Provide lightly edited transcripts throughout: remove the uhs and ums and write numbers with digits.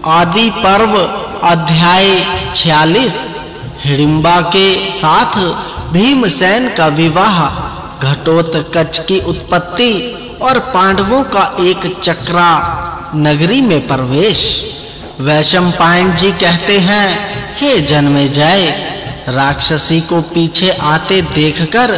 आदि पर्व अध्याय 46। हिडिंबा के साथ भीमसेन का विवाह, घटोत्कच की उत्पत्ति और पांडवों का एक चक्रा नगरी में प्रवेश। वैशंपायन जी कहते हैं, हे जन्मेजय, राक्षसी को पीछे आते देखकर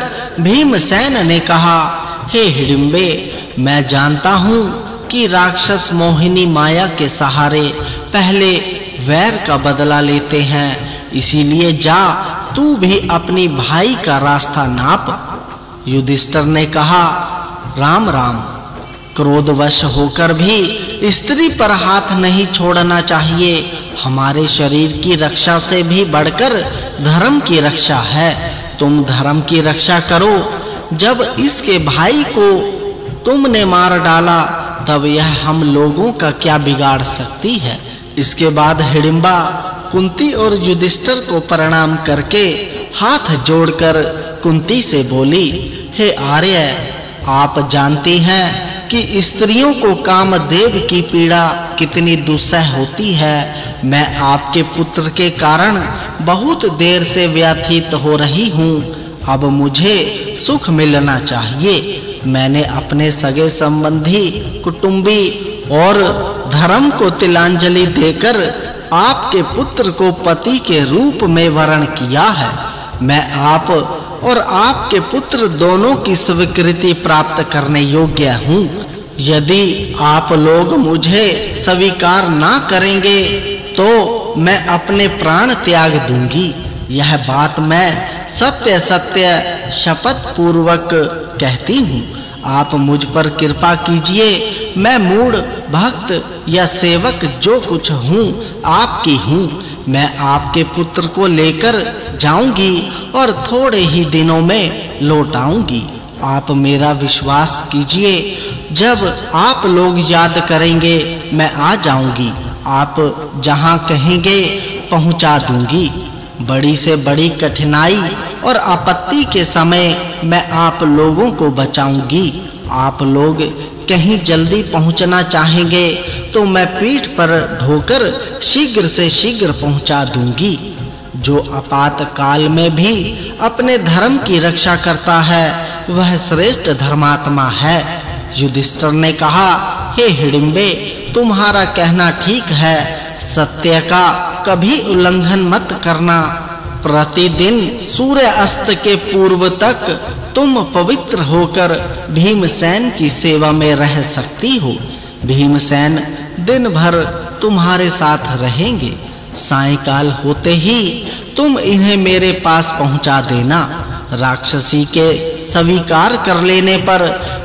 भीमसेन ने कहा, हे हिडिंबे, मैं जानता हूँ कि राक्षस मोहिनी माया के सहारे पहले वैर का बदला लेते हैं, इसीलिए जा तू भी अपनी भाई का रास्ता नाप। युधिष्ठिर ने कहा, राम राम, क्रोधवश होकर भी स्त्री पर हाथ नहीं छोड़ना चाहिए। हमारे शरीर की रक्षा से भी बढ़कर धर्म की रक्षा है। तुम धर्म की रक्षा करो। जब इसके भाई को तुमने मार डाला, तब यह हम लोगों का क्या बिगाड़ सकती है। इसके बाद हिडिंबा कुंती और युधिष्ठिर को प्रणाम करके हाथ जोड़कर कुंती से बोली, हे आर्य, आप जानती हैं कि स्त्रियों को कामदेव की पीड़ा कितनी दुस्सह होती है। मैं आपके पुत्र के कारण बहुत देर से व्यथित हो रही हूँ। अब मुझे सुख मिलना चाहिए। मैंने अपने सगे संबंधी, कुटुंबी और धर्म को तिलांजलि देकर आपके पुत्र को पति के रूप में वरण किया है। मैं आप और आपके पुत्र दोनों की स्वीकृति प्राप्त करने योग्य हूँ। यदि आप लोग मुझे स्वीकार ना करेंगे तो मैं अपने प्राण त्याग दूंगी। यह बात मैं सत्य सत्य शपथ पूर्वक कहती हूँ। आप मुझ पर कृपा कीजिए। मैं मूढ़ भक्त या सेवक जो कुछ हूँ आपकी हूँ। मैं आपके पुत्र को लेकर जाऊंगी और थोड़े ही दिनों में लौट आऊंगी। आप मेरा विश्वास कीजिए। जब आप लोग याद करेंगे मैं आ जाऊंगी। आप जहां कहेंगे पहुंचा दूंगी। बड़ी से बड़ी कठिनाई और आपत्ति के समय मैं आप लोगों को बचाऊंगी। आप लोग कहीं जल्दी पहुंचना चाहेंगे तो मैं पीठ पर ढोकर शीघ्र से शीघ्र पहुंचा दूंगी। जो आपातकाल में भी अपने धर्म की रक्षा करता है वह श्रेष्ठ धर्मात्मा है। युधिष्ठिर ने कहा, हे हिडिंबे, तुम्हारा कहना ठीक है। सत्य का कभी उल्लंघन मत करना। प्रतिदिन सूर्य अस्त के पूर्व तक तुम पवित्र होकर भीमसेन की सेवा में रह सकती हो। भीमसेन दिन भर तुम्हारे साथ रहेंगे। सायंकाल होते ही तुम इन्हें मेरे पास पहुंचा देना। राक्षसी के स्वीकार कर लेने पर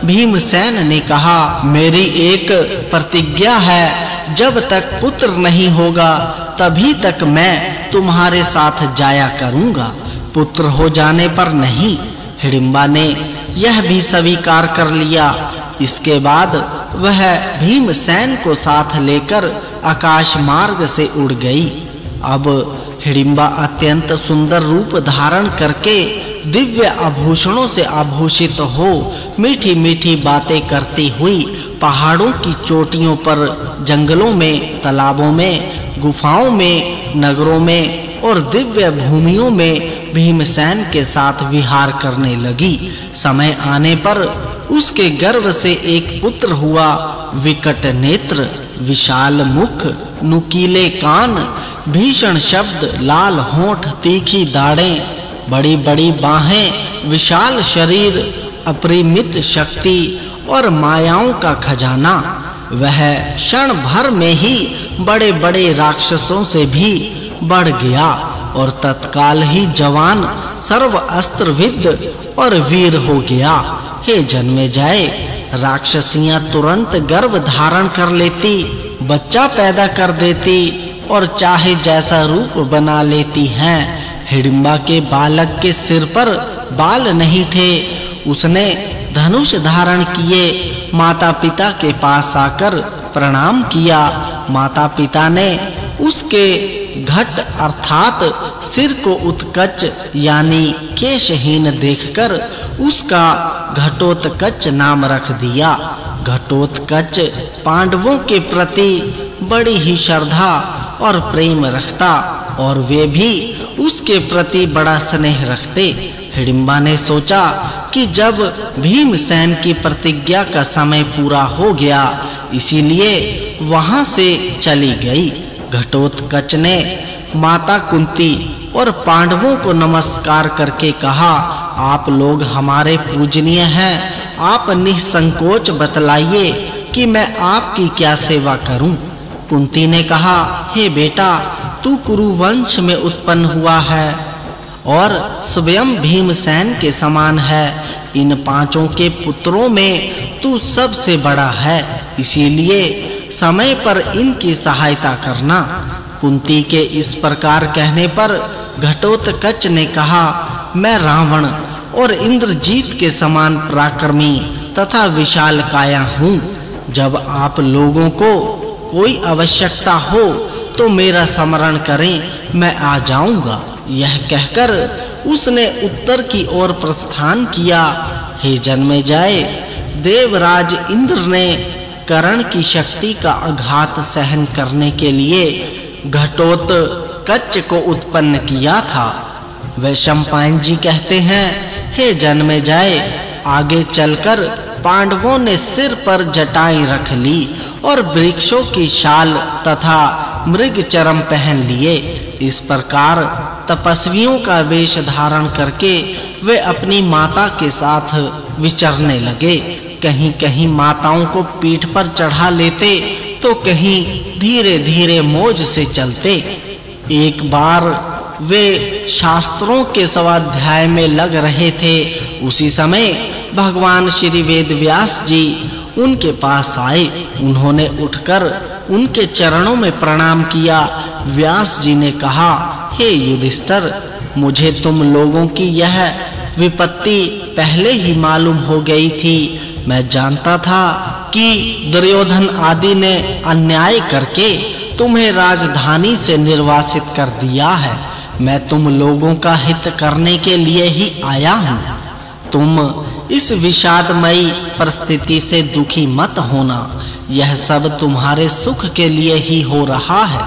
भीमसेन ने कहा, मेरी एक प्रतिज्ञा है, जब तक पुत्र नहीं होगा तभी तक मैं तुम्हारे साथ जाया करूंगा, पुत्र हो जाने पर नहीं। हिडिंबा ने यह भी स्वीकार कर लिया। इसके बाद वह भीमसेन को साथ लेकर आकाश मार्ग से उड़ गई। अब हिडिंबा अत्यंत सुंदर रूप धारण करके दिव्य आभूषणों से आभूषित हो मीठी मीठी बातें करती हुई पहाड़ों की चोटियों पर, जंगलों में, तालाबों में, गुफाओं में, नगरों में और दिव्य भूमियों में भीमसेन के साथ विहार करने लगी। समय आने पर उसके गर्भ से एक पुत्र हुआ। विकट नेत्र, विशाल मुख, नुकीले कान, भीषण शब्द, लाल होंठ, तीखी दाढ़ें, बड़ी-बड़ी बाहें, विशाल शरीर, अपरिमित शक्ति और मायाओं का खजाना। वह क्षण भर में ही बड़े-बड़े राक्षसों से भी बढ़ गया और तत्काल ही जवान, सर्व अस्त्रविद और वीर हो गया। हे जन्मेजय, राक्षसियां तुरंत गर्भ धारण कर लेती, बच्चा पैदा कर देती और चाहे जैसा रूप बना लेती हैं। हिडिंबा के बालक के सिर पर बाल नहीं थे। उसने धनुष धारण किए माता-पिता के पास आकर प्रणाम किया। माता-पिता ने उसके घट अर्थात सिर को उत्कच यानी केशहीन देखकर उसका घटोत्कच नाम रख दिया। घटोत्कच पांडवों के प्रति बड़ी ही श्रद्धा और प्रेम रखता और वे भी उसके प्रति बड़ा स्नेह रखते। हिडिंबा ने सोचा कि जब भीमसेन की प्रतिज्ञा का समय पूरा हो गया, इसीलिए वहां से चली गई। घटोत्कच ने माता कुंती और पांडवों को नमस्कार करके कहा, आप लोग हमारे पूजनीय हैं, आप निसंकोच बतलाइए कि मैं आपकी क्या सेवा करूं। कुंती ने कहा, हे बेटा, तू कुरु वंश में उत्पन्न हुआ है और स्वयं भीमसेन के समान है। इन पांचों के पुत्रों में तू सबसे बड़ा है, इसीलिए समय पर इनकी सहायता करना। कुंती के इस प्रकार कहने पर घटोत्कच ने कहा, मैं रावण और इंद्रजीत के समान पराक्रमी तथा विशाल काया हूँ। जब आप लोगों को कोई आवश्यकता हो तो मेरा स्मरण करें, मैं आ जाऊंगा। यह कहकर उसने उत्तर की ओर प्रस्थान किया। हे जन्मेजय, देवराज इंद्र ने कर्ण की शक्ति का आघात सहन करने के लिए घटोत्कच को उत्पन्न किया था। वैशंपायन जी कहते हैं, हे जन्मेजय, आगे चलकर पांडवों ने सिर पर जटाएं रख ली और वृक्षों की शाल तथा मृग चर्म पहन लिए। इस प्रकार तपस्वियों का वेश धारण करके वे अपनी माता के साथ विचरने लगे। कहीं-कहीं माताओं को पीठ पर चढ़ा लेते तो कहीं धीरे-धीरे मौज से चलते। एक बार वे शास्त्रों के स्वाध्याय में लग रहे थे। उसी समय भगवान श्री वेदव्यास जी उनके पास आए। उन्होंने उठकर उनके चरणों में प्रणाम किया। व्यास जी ने कहा, हे युधिष्ठिर, मुझे तुम लोगों की यह विपत्ति पहले ही मालूम हो गई थी। मैं जानता था कि दुर्योधन आदि ने अन्याय करके तुम्हें राजधानी से निर्वासित कर दिया है। मैं तुम लोगों का हित करने के लिए ही आया हूँ। तुम इस विषादमयी परिस्थिति से दुखी मत होना। यह सब तुम्हारे सुख के लिए ही हो रहा है।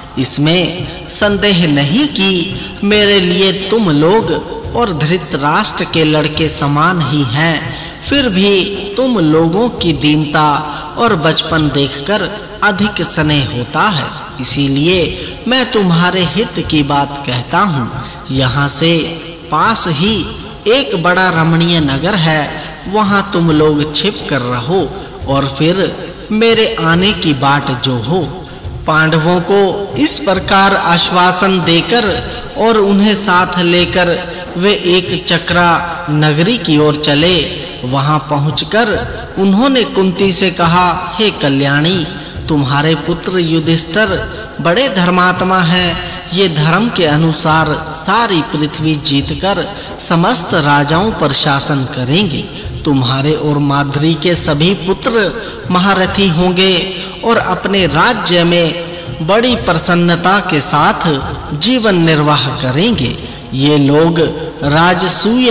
इसमें संदेह नहीं कि मेरे लिए तुम लोग और धृतराष्ट्र के लड़के समान ही हैं। फिर भी तुम लोगों की दीनता और बचपन देखकर अधिक स्नेह होता है। इसीलिए मैं तुम्हारे हित की बात कहता हूँ। यहाँ से पास ही एक बड़ा रमणीय नगर है, वहाँ तुम लोग छिप कर रहो और फिर मेरे आने की बाट जो हो। पांडवों को इस प्रकार आश्वासन देकर और उन्हें साथ लेकर वे एक चक्रा नगरी की ओर चले। वहां पहुंचकर उन्होंने कुंती से कहा, हे कल्याणी, तुम्हारे पुत्र युधिष्ठिर बड़े धर्मात्मा हैं। ये धर्म के अनुसार सारी पृथ्वी जीतकर समस्त राजाओं पर शासन करेंगे। तुम्हारे और माद्री के सभी पुत्र महारथी होंगे और अपने राज्य में बड़ी प्रसन्नता के साथ जीवन निर्वाह करेंगे। ये लोग राजसूय,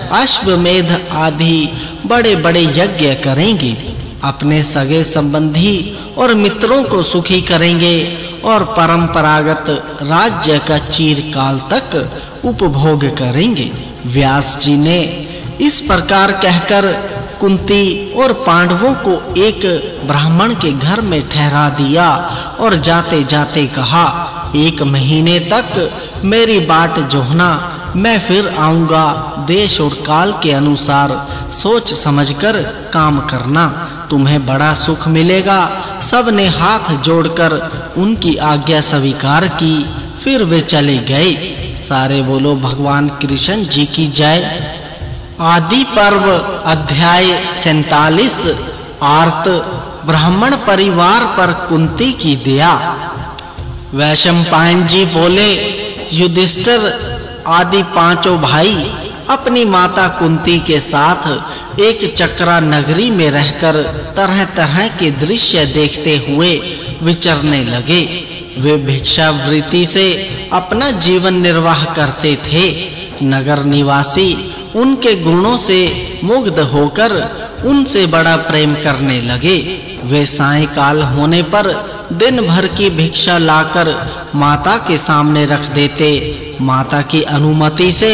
अश्वमेध आदि बड़े-बड़े यज्ञ करेंगे, अपने सगे संबंधी और मित्रों को सुखी करेंगे और परंपरागत राज्य का चिरकाल तक उपभोग करेंगे। व्यास जी ने इस प्रकार कहकर कुंती और पांडवों को एक ब्राह्मण के घर में ठहरा दिया और जाते-जाते कहा, 1 महीने तक मेरी बाट जोहना, मैं फिर आऊंगा। देश और काल के अनुसार सोच समझकर काम करना, तुम्हें बड़ा सुख मिलेगा। सब ने हाथ जोड़कर उनकी आज्ञा स्वीकार की। फिर वे चले गए। सारे बोलो भगवान कृष्ण जी की जय। आदि पर्व अध्याय 47। आर्त ब्राह्मण परिवार पर कुंती की दया। वैशंपायन जी बोले, युधिष्ठिर आदि पांचों भाई अपनी माता कुंती के साथ एक चक्रा नगरी में रहकर तरह-तरह के दृश्य देखते हुए विचरने लगे। वे भिक्षावृत्ति से अपना जीवन निर्वाह करते थे। नगर निवासी उनके गुणों से मुग्ध होकर उनसे बड़ा प्रेम करने लगे। वे सायंकाल होने पर दिन भर की भिक्षा लाकर माता के सामने रख देते। माता की अनुमति से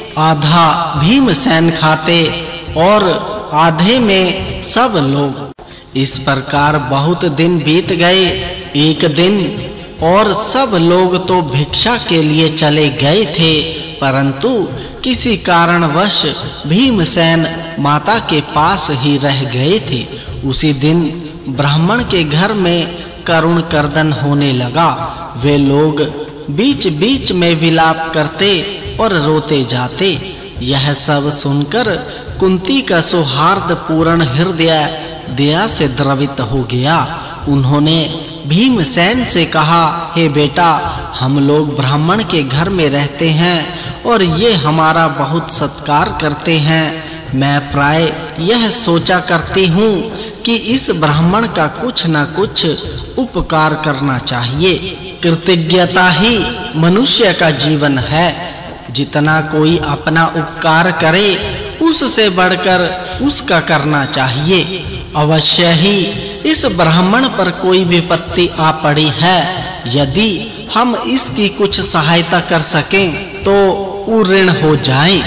आधा भीमसेन खाते और आधे में सब लोग। इस प्रकार बहुत दिन बीत गए। एक दिन और सब लोग तो भिक्षा के लिए चले गए थे, परंतु किसी कारणवश भीमसेन माता के पास ही रह गए थे। उसी दिन ब्राह्मण के घर में करुण क्रंदन होने लगा। वे लोग बीच-बीच में विलाप करते और रोते जाते। यह सब सुनकर कुंती का सौहार्द पूर्ण हृदय दया से द्रवित हो गया। उन्होंने भीमसेन से कहा, हे बेटा, हम लोग ब्राह्मण के घर में रहते हैं और ये हमारा बहुत सत्कार करते हैं। मैं प्राय यह सोचा करती हूँ कि इस ब्राह्मण का कुछ न कुछ उपकार करना चाहिए। कृतज्ञता ही मनुष्य का जीवन है। जितना कोई अपना उपकार करे उससे बढ़कर उसका करना चाहिए। अवश्य ही इस ब्राह्मण पर कोई विपत्ति आ पड़ी है। यदि हम इसकी कुछ सहायता कर सकें तो ऋण हो जाएं।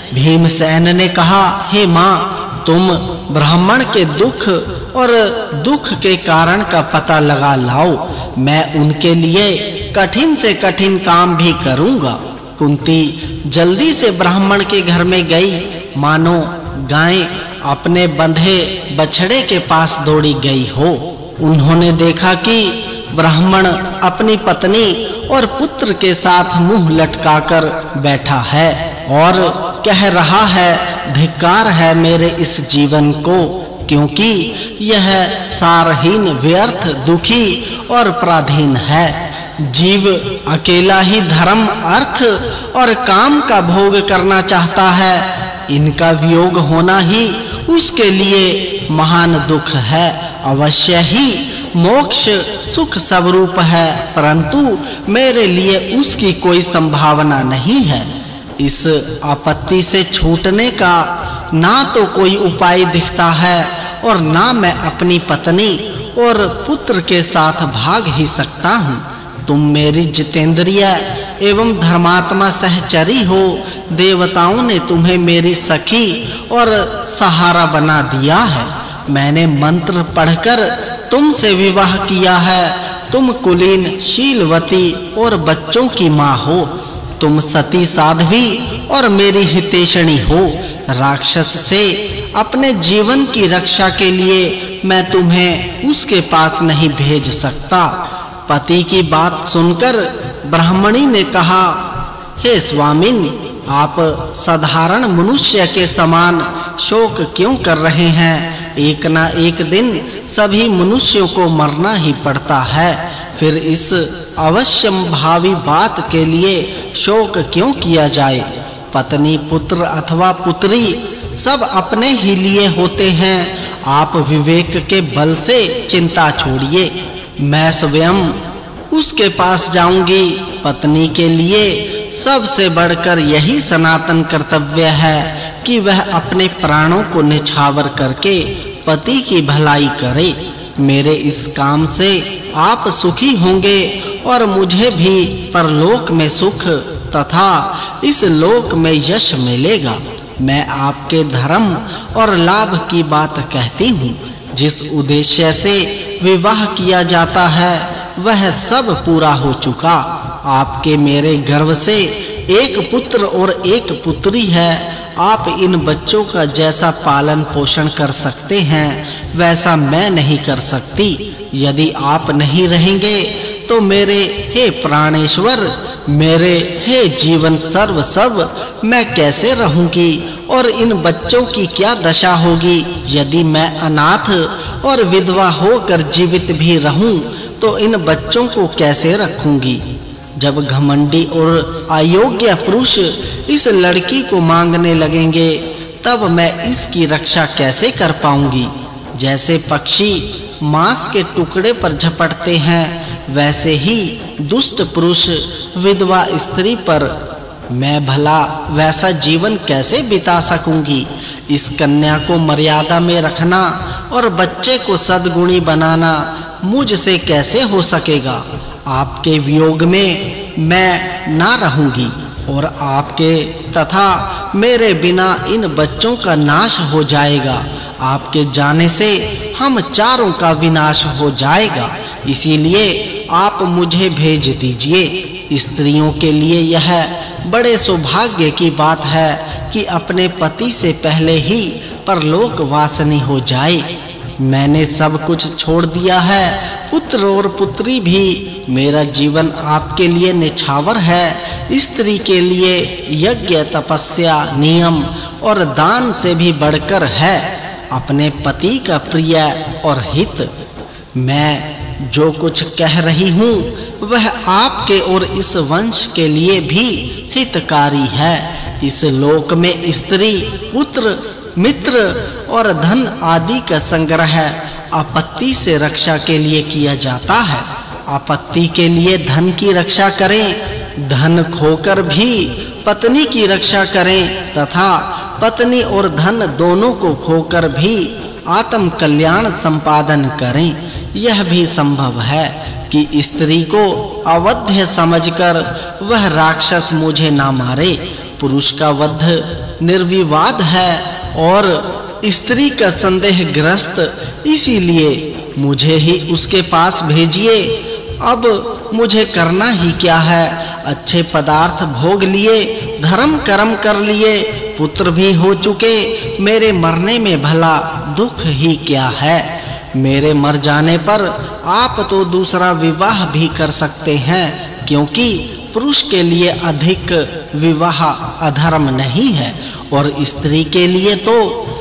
भीमसेन ने कहा, हे माँ, तुम ब्राह्मण के दुख और दुख के कारण का पता लगा लाओ। मैं उनके लिए कठिन से कठिन काम भी करूंगा। कुंती जल्दी से ब्राह्मण के घर में गई, मानो गाय अपने बंधे बछड़े के पास दौड़ी गई हो। उन्होंने देखा कि ब्राह्मण अपनी पत्नी और पुत्र के साथ मुंह लटकाकर बैठा है और कह रहा है, धिक्कार है मेरे इस जीवन को, क्योंकि यह सारहीन, व्यर्थ, दुखी और पराधीन है। जीव अकेला ही धर्म, अर्थ और काम का भोग करना चाहता है। इनका वियोग होना ही उसके लिए महान दुख है। अवश्य ही मोक्ष सुख स्वरूप है, परंतु मेरे लिए उसकी कोई संभावना नहीं है। इस आपत्ति से छूटने का ना तो कोई उपाय दिखता है और ना मैं अपनी पत्नी और पुत्र के साथ भाग ही सकता हूँ। तुम मेरी जितेंद्रिय एवं धर्मात्मा सहचरी हो। देवताओं ने तुम्हें मेरी सखी और सहारा बना दिया है। मैंने मंत्र पढ़कर तुमसे विवाह किया है। तुम कुलीन, शीलवती और बच्चों की माँ हो। तुम सती साध्वी और मेरी हितैषणी हो। राक्षस से अपने जीवन की रक्षा के लिए मैं तुम्हें उसके पास नहीं भेज सकता। पति की बात सुनकर ब्राह्मणी ने कहा, हे स्वामिन, आप साधारण मनुष्य के समान शोक क्यों कर रहे हैं? एक ना एक दिन सभी मनुष्यों को मरना ही पड़ता है। फिर इस अवश्यम भावी बात के लिए शोक क्यों किया जाए? पत्नी, पुत्र अथवा पुत्री सब अपने ही लिए होते हैं। आप विवेक के बल से चिंता छोड़िए। मैं स्वयं उसके पास जाऊंगी। पत्नी के लिए सबसे बढ़कर यही सनातन कर्तव्य है कि वह अपने प्राणों को निछावर करके पति की भलाई करे। मेरे इस काम से आप सुखी होंगे और मुझे भी परलोक में सुख तथा इस लोक में यश मिलेगा। मैं आपके धर्म और लाभ की बात कहती हूँ। जिस उद्देश्य से विवाह किया जाता है वह सब पूरा हो चुका। आपके मेरे गर्भ से एक पुत्र और एक पुत्री है। आप इन बच्चों का जैसा पालन पोषण कर सकते हैं वैसा मैं नहीं कर सकती। यदि आप नहीं रहेंगे तो मेरे हे प्राणेश्वर, मेरे हे जीवन सर्वस्व, मैं कैसे रहूंगी और इन बच्चों की क्या दशा होगी? यदि मैं अनाथ और विधवा होकर जीवित भी रहूं तो इन बच्चों को कैसे रखूंगी? जब घमंडी और अयोग्य पुरुष इस लड़की को मांगने लगेंगे तब मैं इसकी रक्षा कैसे कर पाऊंगी? जैसे पक्षी मांस के टुकड़े पर झपटते हैं वैसे ही दुष्ट पुरुष विधवा स्त्री पर मैं भला वैसा जीवन कैसे बिता सकूंगी? इस कन्या को मर्यादा में रखना और बच्चे को सद्गुणी बनाना मुझसे कैसे हो सकेगा। आपके वियोग में मैं ना रहूंगी और आपके तथा मेरे बिना इन बच्चों का नाश हो जाएगा। आपके जाने से हम चारों का विनाश हो जाएगा। इसीलिए आप मुझे भेज दीजिए। स्त्रियों के लिए यह बड़े सौभाग्य की बात है कि अपने पति से पहले ही परलोक वासिनी हो जाए। मैंने सब कुछ छोड़ दिया है, पुत्र और पुत्री भी। मेरा जीवन आपके लिए निछावर है। स्त्री के लिए यज्ञ, तपस्या, नियम और दान से भी बढ़कर है अपने पति का प्रिय और हित। मैं जो कुछ कह रही हूँ वह आपके और इस वंश के लिए भी हितकारी है। इस लोक में स्त्री, पुत्र, मित्र और धन आदि का संग्रह आपत्ति से रक्षा के लिए किया जाता है। आपत्ति के लिए धन की रक्षा करें, धन खोकर भी पत्नी की रक्षा करें तथा पत्नी और धन दोनों को खोकर भी आत्म कल्याण संपादन करें। यह भी संभव है कि स्त्री को अवध्य समझकर वह राक्षस मुझे ना मारे। पुरुष का वध निर्विवाद है और स्त्री का संदेहग्रस्त, इसीलिए मुझे ही उसके पास भेजिए। अब मुझे करना ही क्या है। अच्छे पदार्थ भोग लिए, धर्म कर्म कर लिए, पुत्र भी हो चुके। मेरे मरने में भला दुख ही क्या है। मेरे मर जाने पर आप तो दूसरा विवाह भी कर सकते हैं, क्योंकि पुरुष के लिए अधिक विवाह अधर्म नहीं है और स्त्री के लिए तो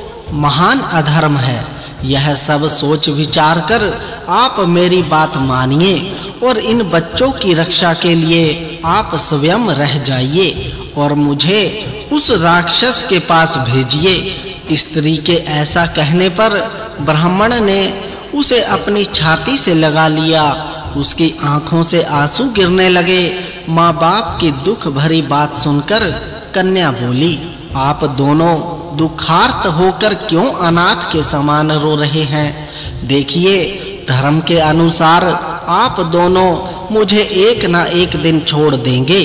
महान अधर्म है। यह सब सोच विचार कर आप मेरी बात मानिए और इन बच्चों की रक्षा के लिए आप स्वयं रह जाइए और मुझे उस राक्षस के पास भेजिए। स्त्री के ऐसा कहने पर ब्राह्मण ने उसे अपनी छाती से लगा लिया। उसकी आंखों से आंसू गिरने लगे। माँ-बाप की दुख भरी बात सुनकर कन्या बोली, आप दोनों दुखार्त होकर क्यों अनाथ के समान रो रहे हैं? देखिए, धर्म के अनुसार आप दोनों मुझे एक ना एक दिन छोड़ देंगे।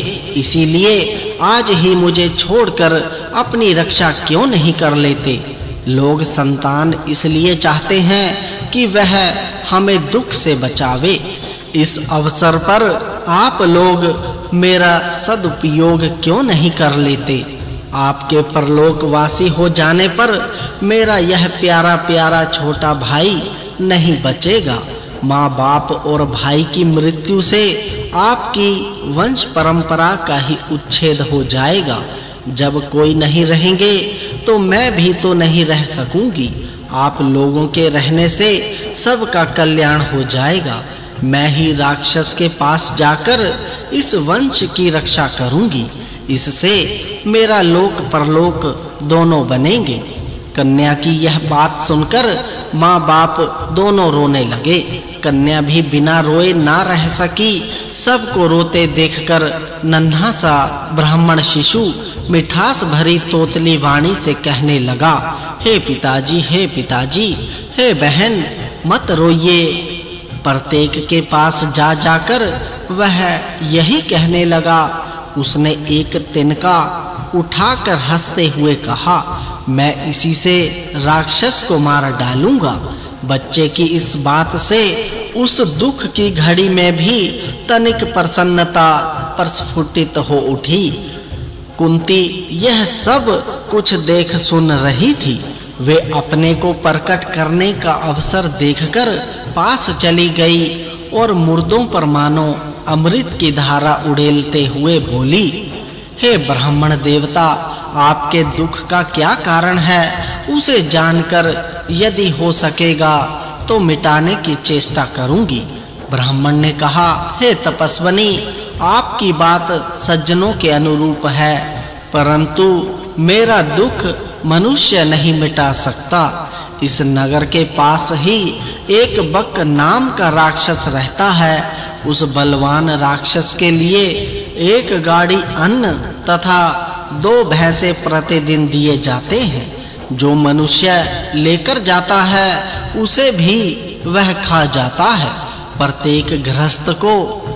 इसीलिए आज ही मुझे छोड़कर अपनी रक्षा क्यों नहीं कर लेते? लोग संतान इसलिए चाहते हैं कि वह हमें दुख से बचावे। इस अवसर पर आप लोग मेरा सदुपयोग क्यों नहीं कर लेते? आपके परलोकवासी हो जाने पर मेरा यह प्यारा छोटा भाई नहीं बचेगा। माँ-बाप और भाई की मृत्यु से आपकी वंश परंपरा का ही उच्छेद हो जाएगा। जब कोई नहीं रहेंगे तो मैं भी तो नहीं रह सकूंगी। आप लोगों के रहने से सबका कल्याण हो जाएगा। मैं ही राक्षस के पास जाकर इस वंश की रक्षा करूंगी। इससे मेरा लोक परलोक दोनों बनेंगे। कन्या की यह बात सुनकर माँ-बाप दोनों रोने लगे। कन्या भी बिना रोए ना रह सकी। सबको रोते देखकर नन्हा सा ब्राह्मण शिशु मिठास भरी तोतली वाणी से कहने लगा, हे पिताजी, हे पिताजी, हे बहन, मत रोइए। प्रत्येक के पास जा जाकर वह यही कहने लगा। उसने एक तिनका उठाकर हंसते हुए कहा, मैं इसी से राक्षस को मार डालूंगा। बच्चे की इस बात से उस दुख की घड़ी में भी तनिक प्रसन्नता प्रस्फुटित हो उठी। कुंती यह सब कुछ देख सुन रही थी। वे अपने को प्रकट करने का अवसर देखकर पास चली गई और मुर्दों पर मानो अमृत की धारा उड़ेलते हुए बोली, हे ब्राह्मण देवता, आपके दुख का क्या कारण है? उसे जानकर यदि हो सकेगा तो मिटाने की चेष्टा करूंगी। ब्राह्मण ने कहा, हे तपस्वनी, आपकी बात सज्जनों के अनुरूप है, परंतु मेरा दुख मनुष्य नहीं मिटा सकता। इस नगर के पास ही एक बक नाम का राक्षस रहता है। उस बलवान राक्षस के लिए एक गाड़ी अन्न तथा 2 भैंसे प्रतिदिन दिए जाते हैं। जो मनुष्य लेकर जाता है उसे भी वह खा जाता है। प्रत्येक गृहस्थ को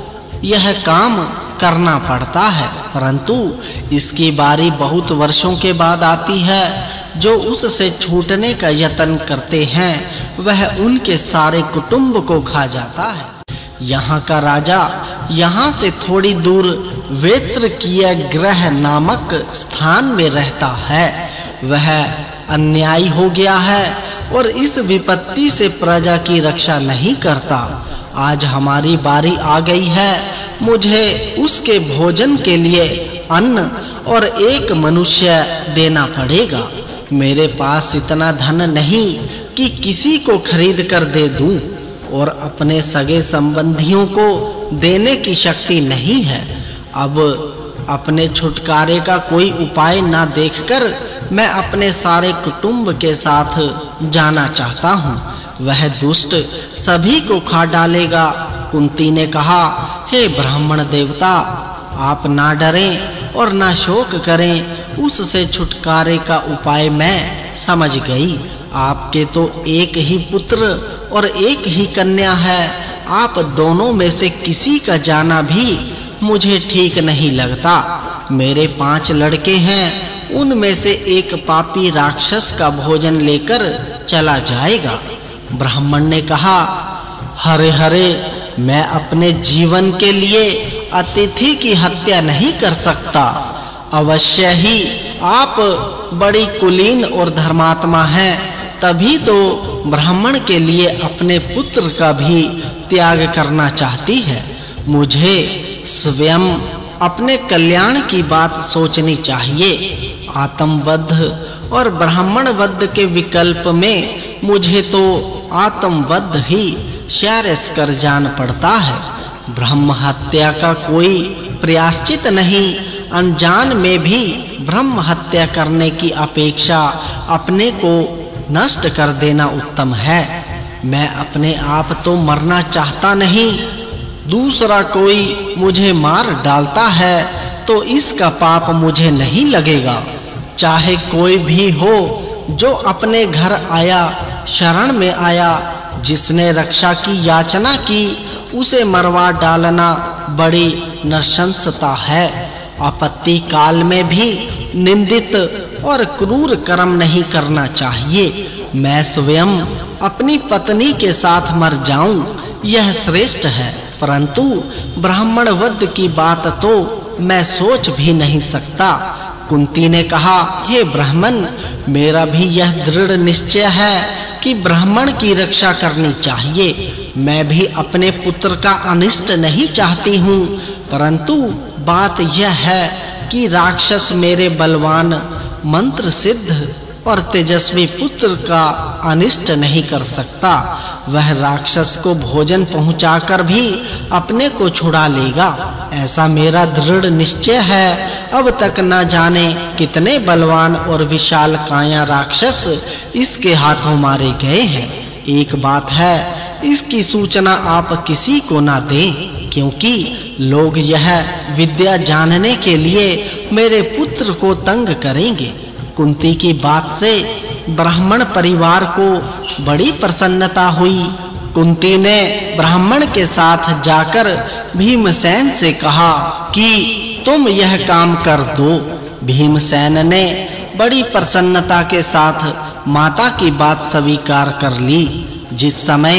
यह काम करना पड़ता है, परंतु इसकी बारी बहुत वर्षों के बाद आती है। जो उससे छूटने का यत्न करते हैं वह उनके सारे कुटुंब को खा जाता है। यहाँ का राजा यहाँ से थोड़ी दूर वेत्रकीय ग्रह नामक स्थान में रहता है। वह अन्यायी हो गया है और इस विपत्ति से प्रजा की रक्षा नहीं करता। आज हमारी बारी आ गई है। मुझे उसके भोजन के लिए अन्न और एक मनुष्य देना पड़ेगा। मेरे पास इतना धन नहीं कि किसी को खरीद कर दे दूं और अपने सगे संबंधियों को देने की शक्ति नहीं है। अब अपने छुटकारे का कोई उपाय ना देखकर मैं अपने सारे कुटुंब के साथ जाना चाहता हूँ। वह दुष्ट सभी को खा डालेगा। कुंती ने कहा, हे ब्राह्मण देवता, आप ना डरें और ना शोक करें। उससे छुटकारे का उपाय मैं समझ गई। आपके तो एक ही पुत्र और एक ही कन्या है। आप दोनों में से किसी का जाना भी मुझे ठीक नहीं लगता। मेरे 5 लड़के हैं, उनमें से एक पापी राक्षस का भोजन लेकर चला जाएगा। ब्राह्मण ने कहा, हरे हरे, मैं अपने जीवन के लिए अतिथि की हत्या नहीं कर सकता। अवश्य ही आप बड़ी कुलीन और धर्मात्मा हैं, तभी तो ब्राह्मण के लिए अपने पुत्र का भी त्याग करना चाहती है। मुझे स्वयं अपने कल्याण की बात सोचनी चाहिए। आत्मवध और ब्राह्मणवध के विकल्प में मुझे तो आत्मवध ही श्रेयस्कर जान पड़ता है। ब्रह्म हत्या का कोई प्रायश्चित नहीं। अनजान में भी ब्रह्म हत्या करने की अपेक्षा अपने को नष्ट कर देना उत्तम है। मैं अपने आप तो मरना चाहता नहीं, दूसरा कोई मुझे मार डालता है तो इसका पाप मुझे नहीं लगेगा। चाहे कोई भी हो जो अपने घर आया, शरण में आया, जिसने रक्षा की याचना की, उसे मरवा डालना बड़ी नृशंसता है। आपत्ति काल में भी निंदित और क्रूर कर्म नहीं करना चाहिए। मैं स्वयं अपनी पत्नी के साथ मर जाऊं, यह श्रेष्ठ है, परंतु ब्राह्मण वध की बात तो मैं सोच भी नहीं सकता। कुंती ने कहा, हे ब्राह्मण, मेरा भी यह दृढ़ निश्चय है कि ब्राह्मण की रक्षा करनी चाहिए। मैं भी अपने पुत्र का अनिष्ट नहीं चाहती हूँ, परंतु बात यह है कि राक्षस मेरे बलवान, मंत्र सिद्ध और तेजस्वी पुत्र का अनिष्ट नहीं कर सकता। वह राक्षस को भोजन पहुंचाकर भी अपने को छुड़ा लेगा, ऐसा मेरा दृढ़ निश्चय है। अब तक न जाने कितने बलवान और विशाल काया राक्षस इसके हाथों मारे गए हैं। एक बात है, इसकी सूचना आप किसी को ना दें, क्योंकि लोग यह विद्या जानने के लिए मेरे पुत्र को तंग करेंगे। कुंती की बात से ब्राह्मण परिवार को बड़ी प्रसन्नता हुई। कुंती ने ब्राह्मण के साथ जाकर भीमसेन से कहा कि तुम यह काम कर दो। भीमसेन ने बड़ी प्रसन्नता के साथ माता की बात स्वीकार कर ली। जिस समय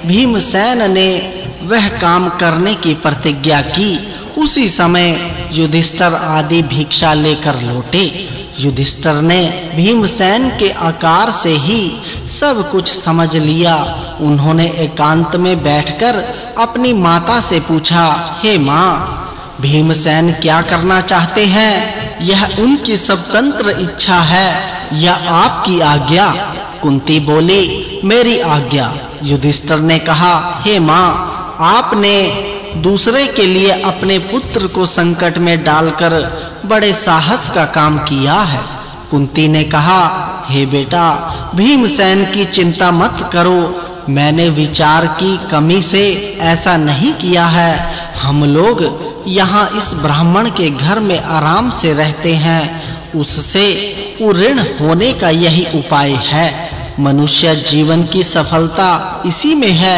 भीमसेन ने वह काम करने की प्रतिज्ञा की, उसी समय युधिष्ठिर आदि भिक्षा लेकर लौटे। युधिष्ठिर ने भीमसेन के आकार से ही सब कुछ समझ लिया। उन्होंने एकांत में बैठकर अपनी माता से पूछा, हे माँ, भीमसेन क्या करना चाहते हैं? यह उनकी स्वतंत्र इच्छा है या आपकी आज्ञा? कुंती बोली, मेरी आज्ञा। युधिष्ठिर ने कहा, हे माँ, आपने दूसरे के लिए अपने पुत्र को संकट में डालकर बड़े साहस का काम किया है। कुंती ने कहा, हे बेटा, भीमसेन की चिंता मत करो। मैंने विचार की कमी से ऐसा नहीं किया है। हम लोग यहाँ इस ब्राह्मण के घर में आराम से रहते हैं, उससे ऋण होने का यही उपाय है। मनुष्य जीवन की सफलता इसी में है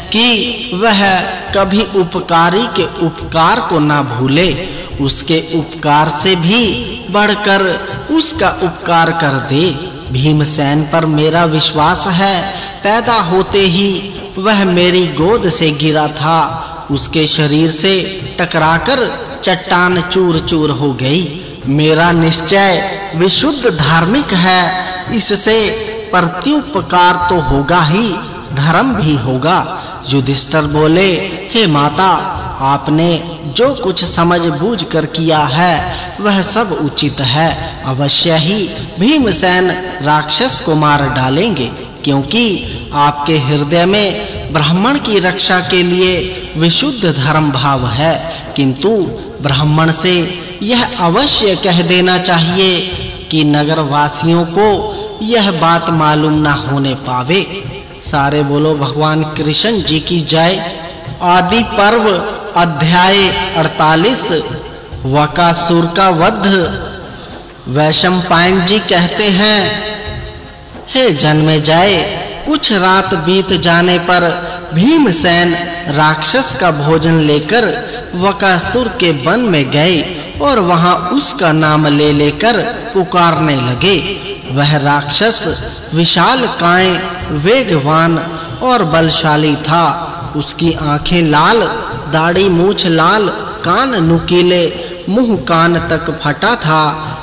कि वह कभी उपकारी के उपकार को ना भूले, उसके उपकार से भी बढ़कर उसका उपकार कर दे। भीमसेन पर मेरा विश्वास है। पैदा होते ही वह मेरी गोद से गिरा था, उसके शरीर से टकराकर चट्टान चूर-चूर हो गई। मेरा निश्चय विशुद्ध धार्मिक है, इससे प्रत्युपकार तो होगा ही, धर्म भी होगा। युधिष्ठिर बोले, हे माता, आपने जो कुछ समझ बूझ कर किया है वह सब उचित है। अवश्य ही भीमसेन राक्षस को मार डालेंगे, क्योंकि आपके हृदय में ब्राह्मण की रक्षा के लिए विशुद्ध धर्म भाव है। किंतु ब्राह्मण से यह अवश्य कह देना चाहिए कि नगर वासियों को यह बात मालूम ना होने पावे। सारे बोलो भगवान कृष्ण जी की जय। आदि पर्व अध्याय 48। वकासुर का वध। वैशंपायन जी कहते हैं, हे जन्मेजय, कुछ रात बीत जाने पर भीमसेन राक्षस का भोजन लेकर वकासुर के वन में गए और वहां उसका नाम ले लेकर पुकारने लगे। वह राक्षस विशाल काय, वेगवान और बलशाली था। उसकी आंखें लाल, दाढ़ी मूछ लाल, कान नुकीले, मुंह कान तक फटा था।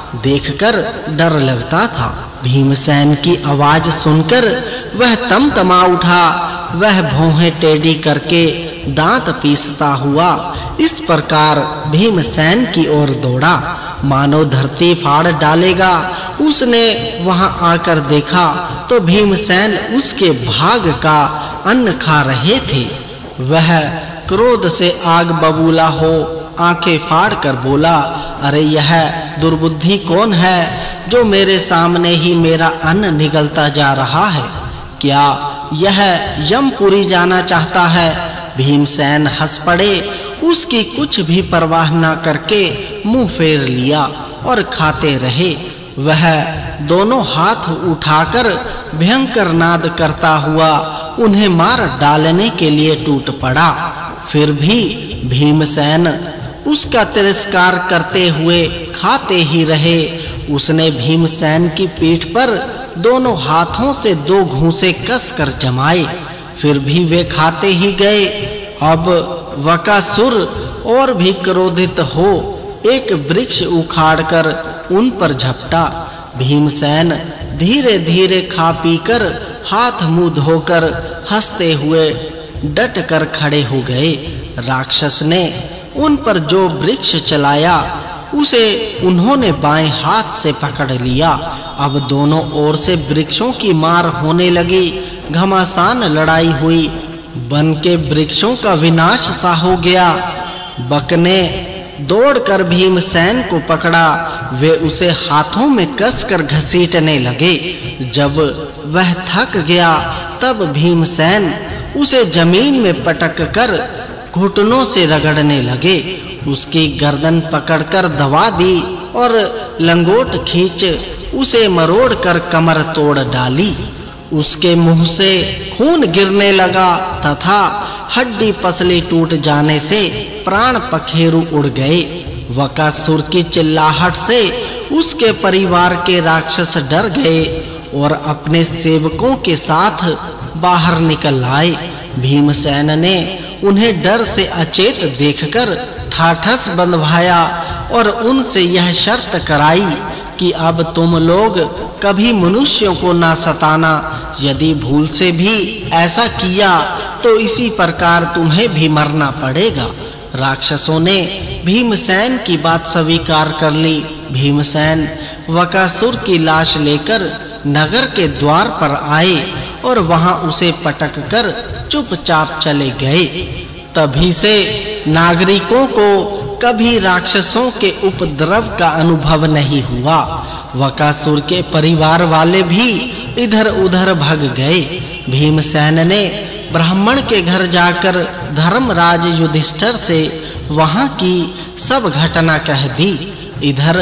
देखकर डर लगता था। भीमसेन की आवाज सुनकर वह तमतमा उठा। वह भौहें टेढ़ी करके दांत पीसता हुआ इस प्रकार भीमसेन की ओर दौड़ा, मानो धरती फाड़ डालेगा। उसने वहां आकर देखा तो भीमसेन उसके भाग का अन्न खा रहे थे। वह क्रोध से आग बबूला हो आंखें फाड़ कर बोला, अरे यह दुर्बुद्धि कौन है जो मेरे सामने ही मेरा अन्न निगलता जा रहा है? क्या यह यमपुरी जाना चाहता है? भीमसेन हंस पड़े। उसकी कुछ भी परवाह न करके मुंह फेर लिया और खाते रहे। वह दोनों हाथ उठाकर भयंकर नाद करता हुआ उन्हें मार डालने के लिए टूट पड़ा। फिर भी भीमसेन उसका तिरस्कार करते हुए खाते ही रहे। उसने भीमसेन की पीठ पर दोनों हाथों से 2 घूंसे कसकर जमाए, फिर भी वे खाते ही गए। अब वकासुर और भी क्रोधित हो एक वृक्ष उखाड़कर उन पर झपटा। भीमसेन धीरे-धीरे खा पीकर हाथ मुंह धोकर हंसते हुए डट कर खड़े हो गए। राक्षस ने उन पर जो वृक्ष चलाया उसे उन्होंने बाएं हाथ से पकड़ लिया। अब दोनों ओर से वृक्षों की मार होने लगी। घमासान लड़ाई हुई। वन के वृक्षों का विनाश सा हो गया। बक ने दौड़कर भीमसेन को पकड़ा। वे उसे हाथों में कसकर घसीटने लगे। जब वह थक गया तब भीमसेन उसे जमीन में पटक कर घुटनों से रगड़ने लगे। उसकी गर्दन पकड़कर दबा दी और लंगोट खींच उसे मरोड़कर कमर तोड़ डाली। उसके मुंह से खून गिरने लगा तथा हड्डी पसली टूट जाने से प्राण पखेरु उड़ गए। वकासुर की चिल्लाहट से उसके परिवार के राक्षस डर गए और अपने सेवकों के साथ बाहर निकल आए। भीमसेन ने उन्हें डर से अचेत देखकर ठाठस बंधवाया और उनसे यह शर्त कराई कि अब तुम लोग कभी मनुष्यों को ना सताना। यदि भूल से भी ऐसा किया तो इसी प्रकार तुम्हें भी मरना पड़ेगा। राक्षसों ने भीमसेन की बात स्वीकार कर ली। भीमसेन वकासुर की लाश लेकर नगर के द्वार पर आए और वहां उसे पटक कर चुपचाप चले गए। तभी से नागरिकों को कभी राक्षसों के उपद्रव का अनुभव नहीं हुआ। वकासुर के परिवार वाले भी इधर-उधर भाग गए। भीमसेन ने ब्राह्मण के घर जाकर धर्मराज युधिष्ठिर से वहां की सब घटना कह दी। इधर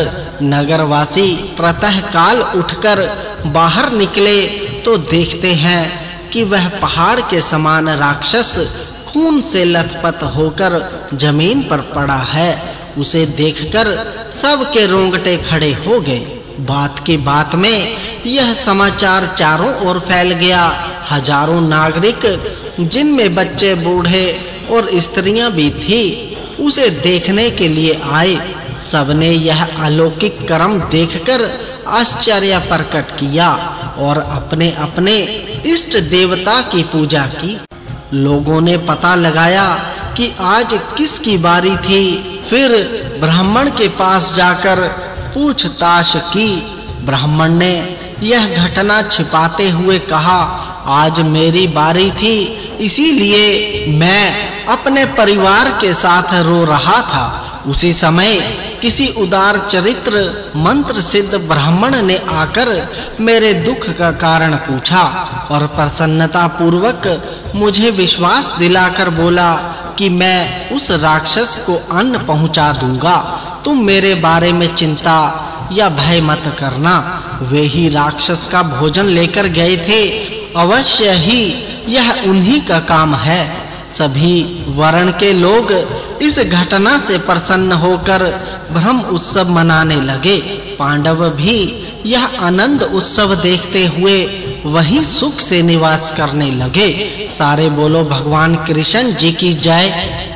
नगरवासी प्रातः काल उठकर बाहर निकले तो देखते हैं कि वह पहाड़ के समान राक्षस खून से लथपथ होकर जमीन पर पड़ा है। उसे देखकर सबके रोंगटे खड़े हो गए। बात की बात में यह समाचार चारों ओर फैल गया। हजारों नागरिक, जिनमें बच्चे, बूढ़े और स्त्रियां भी थी, उसे देखने के लिए आए। सबने यह अलौकिक कर्म देखकर आश्चर्य प्रकट किया और अपने-अपने इष्ट देवता की पूजा की। लोगों ने पता लगाया कि आज किसकी बारी थी। फिर ब्राह्मण के पास जाकर पूछताछ की। ब्राह्मण ने यह घटना छिपाते हुए कहा, आज मेरी बारी थी, इसीलिए मैं अपने परिवार के साथ रो रहा था। उसी समय किसी उदार चरित्र मंत्र सिद्ध ब्राह्मण ने आकर मेरे दुख का कारण पूछा और प्रसन्नता पूर्वक मुझे विश्वास दिलाकर बोला कि मैं उस राक्षस को अन्न पहुंचा दूंगा। तुम मेरे बारे में चिंता या भय मत करना। वे ही राक्षस का भोजन लेकर गए थे। अवश्य ही यह उन्हीं का काम है। सभी वर्ण के लोग इस घटना से प्रसन्न होकर ब्रह्म उत्सव मनाने लगे। पांडव भी यह आनंद उत्सव देखते हुए वहीं सुख से निवास करने लगे। सारे बोलो भगवान कृष्ण जी की जय।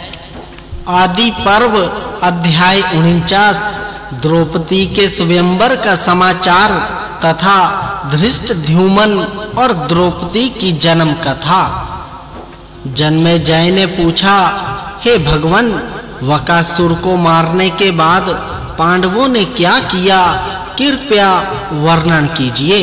आदि पर्व अध्याय 49 द्रौपदी के स्वयंवर का समाचार तथा धृष्टद्युम्न और द्रौपदी की जन्म कथा। जन्मेजय ने पूछा, हे भगवान, वकासुर को मारने के बाद पांडवों ने क्या किया, कृपया वर्णन कीजिए।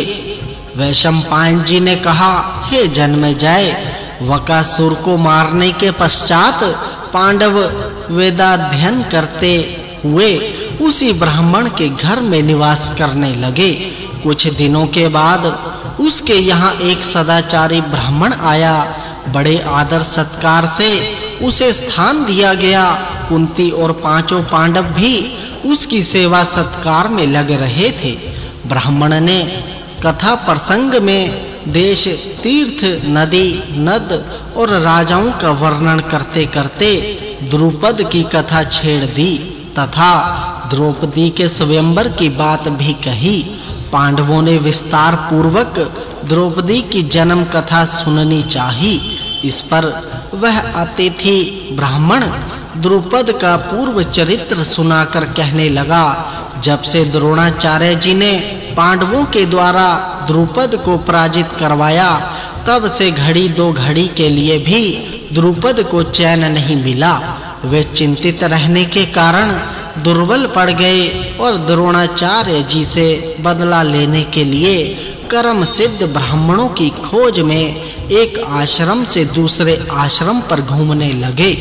वैशंपायन जी ने कहा, हे जन्मेजय, वकासुर को मारने के पश्चात पांडव वेदाध्ययन करते हुए उसी ब्राह्मण के घर में निवास करने लगे। कुछ दिनों के बाद उसके यहाँ एक सदाचारी ब्राह्मण आया। बड़े आदर सत्कार से उसे स्थान दिया गया। कुंती और पांचों पांडव भी उसकी सेवा सत्कार में लग रहे थे। ब्राह्मण ने कथा प्रसंग में देश, तीर्थ, नदी, नद और राजाओं का वर्णन करते-करते द्रुपद की कथा छेड़ दी तथा द्रौपदी के स्वयंवर की बात भी कही। पांडवों ने विस्तार पूर्वक द्रौपदी की जन्म कथा सुननी चाहिए। इस पर वह अतिथि ब्राह्मण द्रुपद का पूर्व चरित्र सुनाकर कहने लगा, जब से द्रोणाचार्य जी ने पांडवों के द्वारा द्रुपद को पराजित करवाया, तब से घड़ी दो घड़ी के लिए भी द्रुपद को चैन नहीं मिला। वे चिंतित रहने के कारण दुर्बल पड़ गए और द्रोणाचार्य जी से बदला लेने के लिए कर्म सिद्ध ब्राह्मणों की खोज में एक आश्रम से दूसरे आश्रम पर घूमने लगे।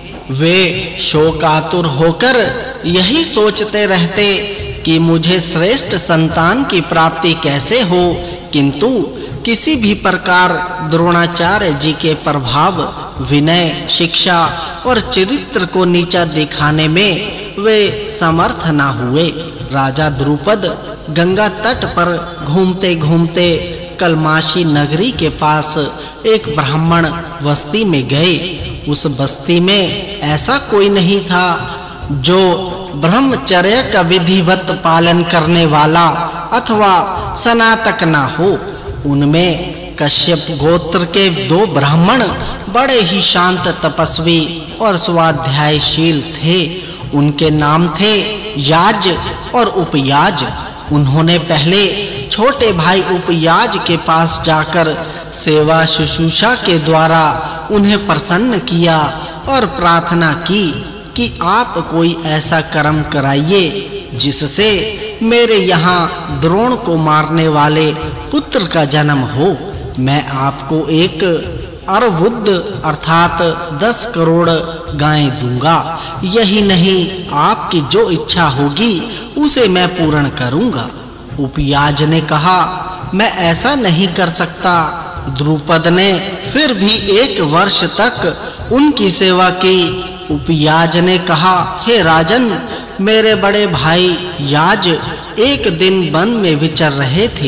वे शोकातुर होकर यही सोचते रहते कि मुझे श्रेष्ठ संतान की प्राप्ति कैसे हो, किंतु किसी भी प्रकार द्रोणाचार्य जी के प्रभाव, विनय, शिक्षा और चरित्र को नीचा दिखाने में वे समर्थ न हुए। राजा द्रुपद गंगा तट पर घूमते-घूमते कलमाशी नगरी के पास एक ब्राह्मण बस्ती में गए। उस बस्ती में ऐसा कोई नहीं था जो ब्रह्मचर्य का विधिवत पालन करने वाला अथवा सनातक ना हो। उनमें कश्यप गोत्र के दो ब्राह्मण बड़े ही शांत, तपस्वी और स्वाध्यायशील थे। उनके नाम थे याज और उपयाज। उन्होंने पहले छोटे भाई उपयाज के पास जाकर सेवा शुश्रूषा के द्वारा उन्हें प्रसन्न किया और प्रार्थना की कि आप कोई ऐसा कर्म कराइए जिससे मेरे यहाँ द्रोण को मारने वाले पुत्र का जन्म हो। मैं आपको एक अर्वुद अर्थात 10 करोड़ गायें दूंगा। यही नहीं, आपकी जो इच्छा होगी उसे मैं पूर्ण करूंगा। उपयाज ने कहा, मैं ऐसा नहीं कर सकता। द्रुपद ने फिर भी 1 वर्ष तक उनकी सेवा की। उपयाज ने कहा, हे राजन, मेरे बड़े भाई याज एक दिन वन में विचर रहे थे।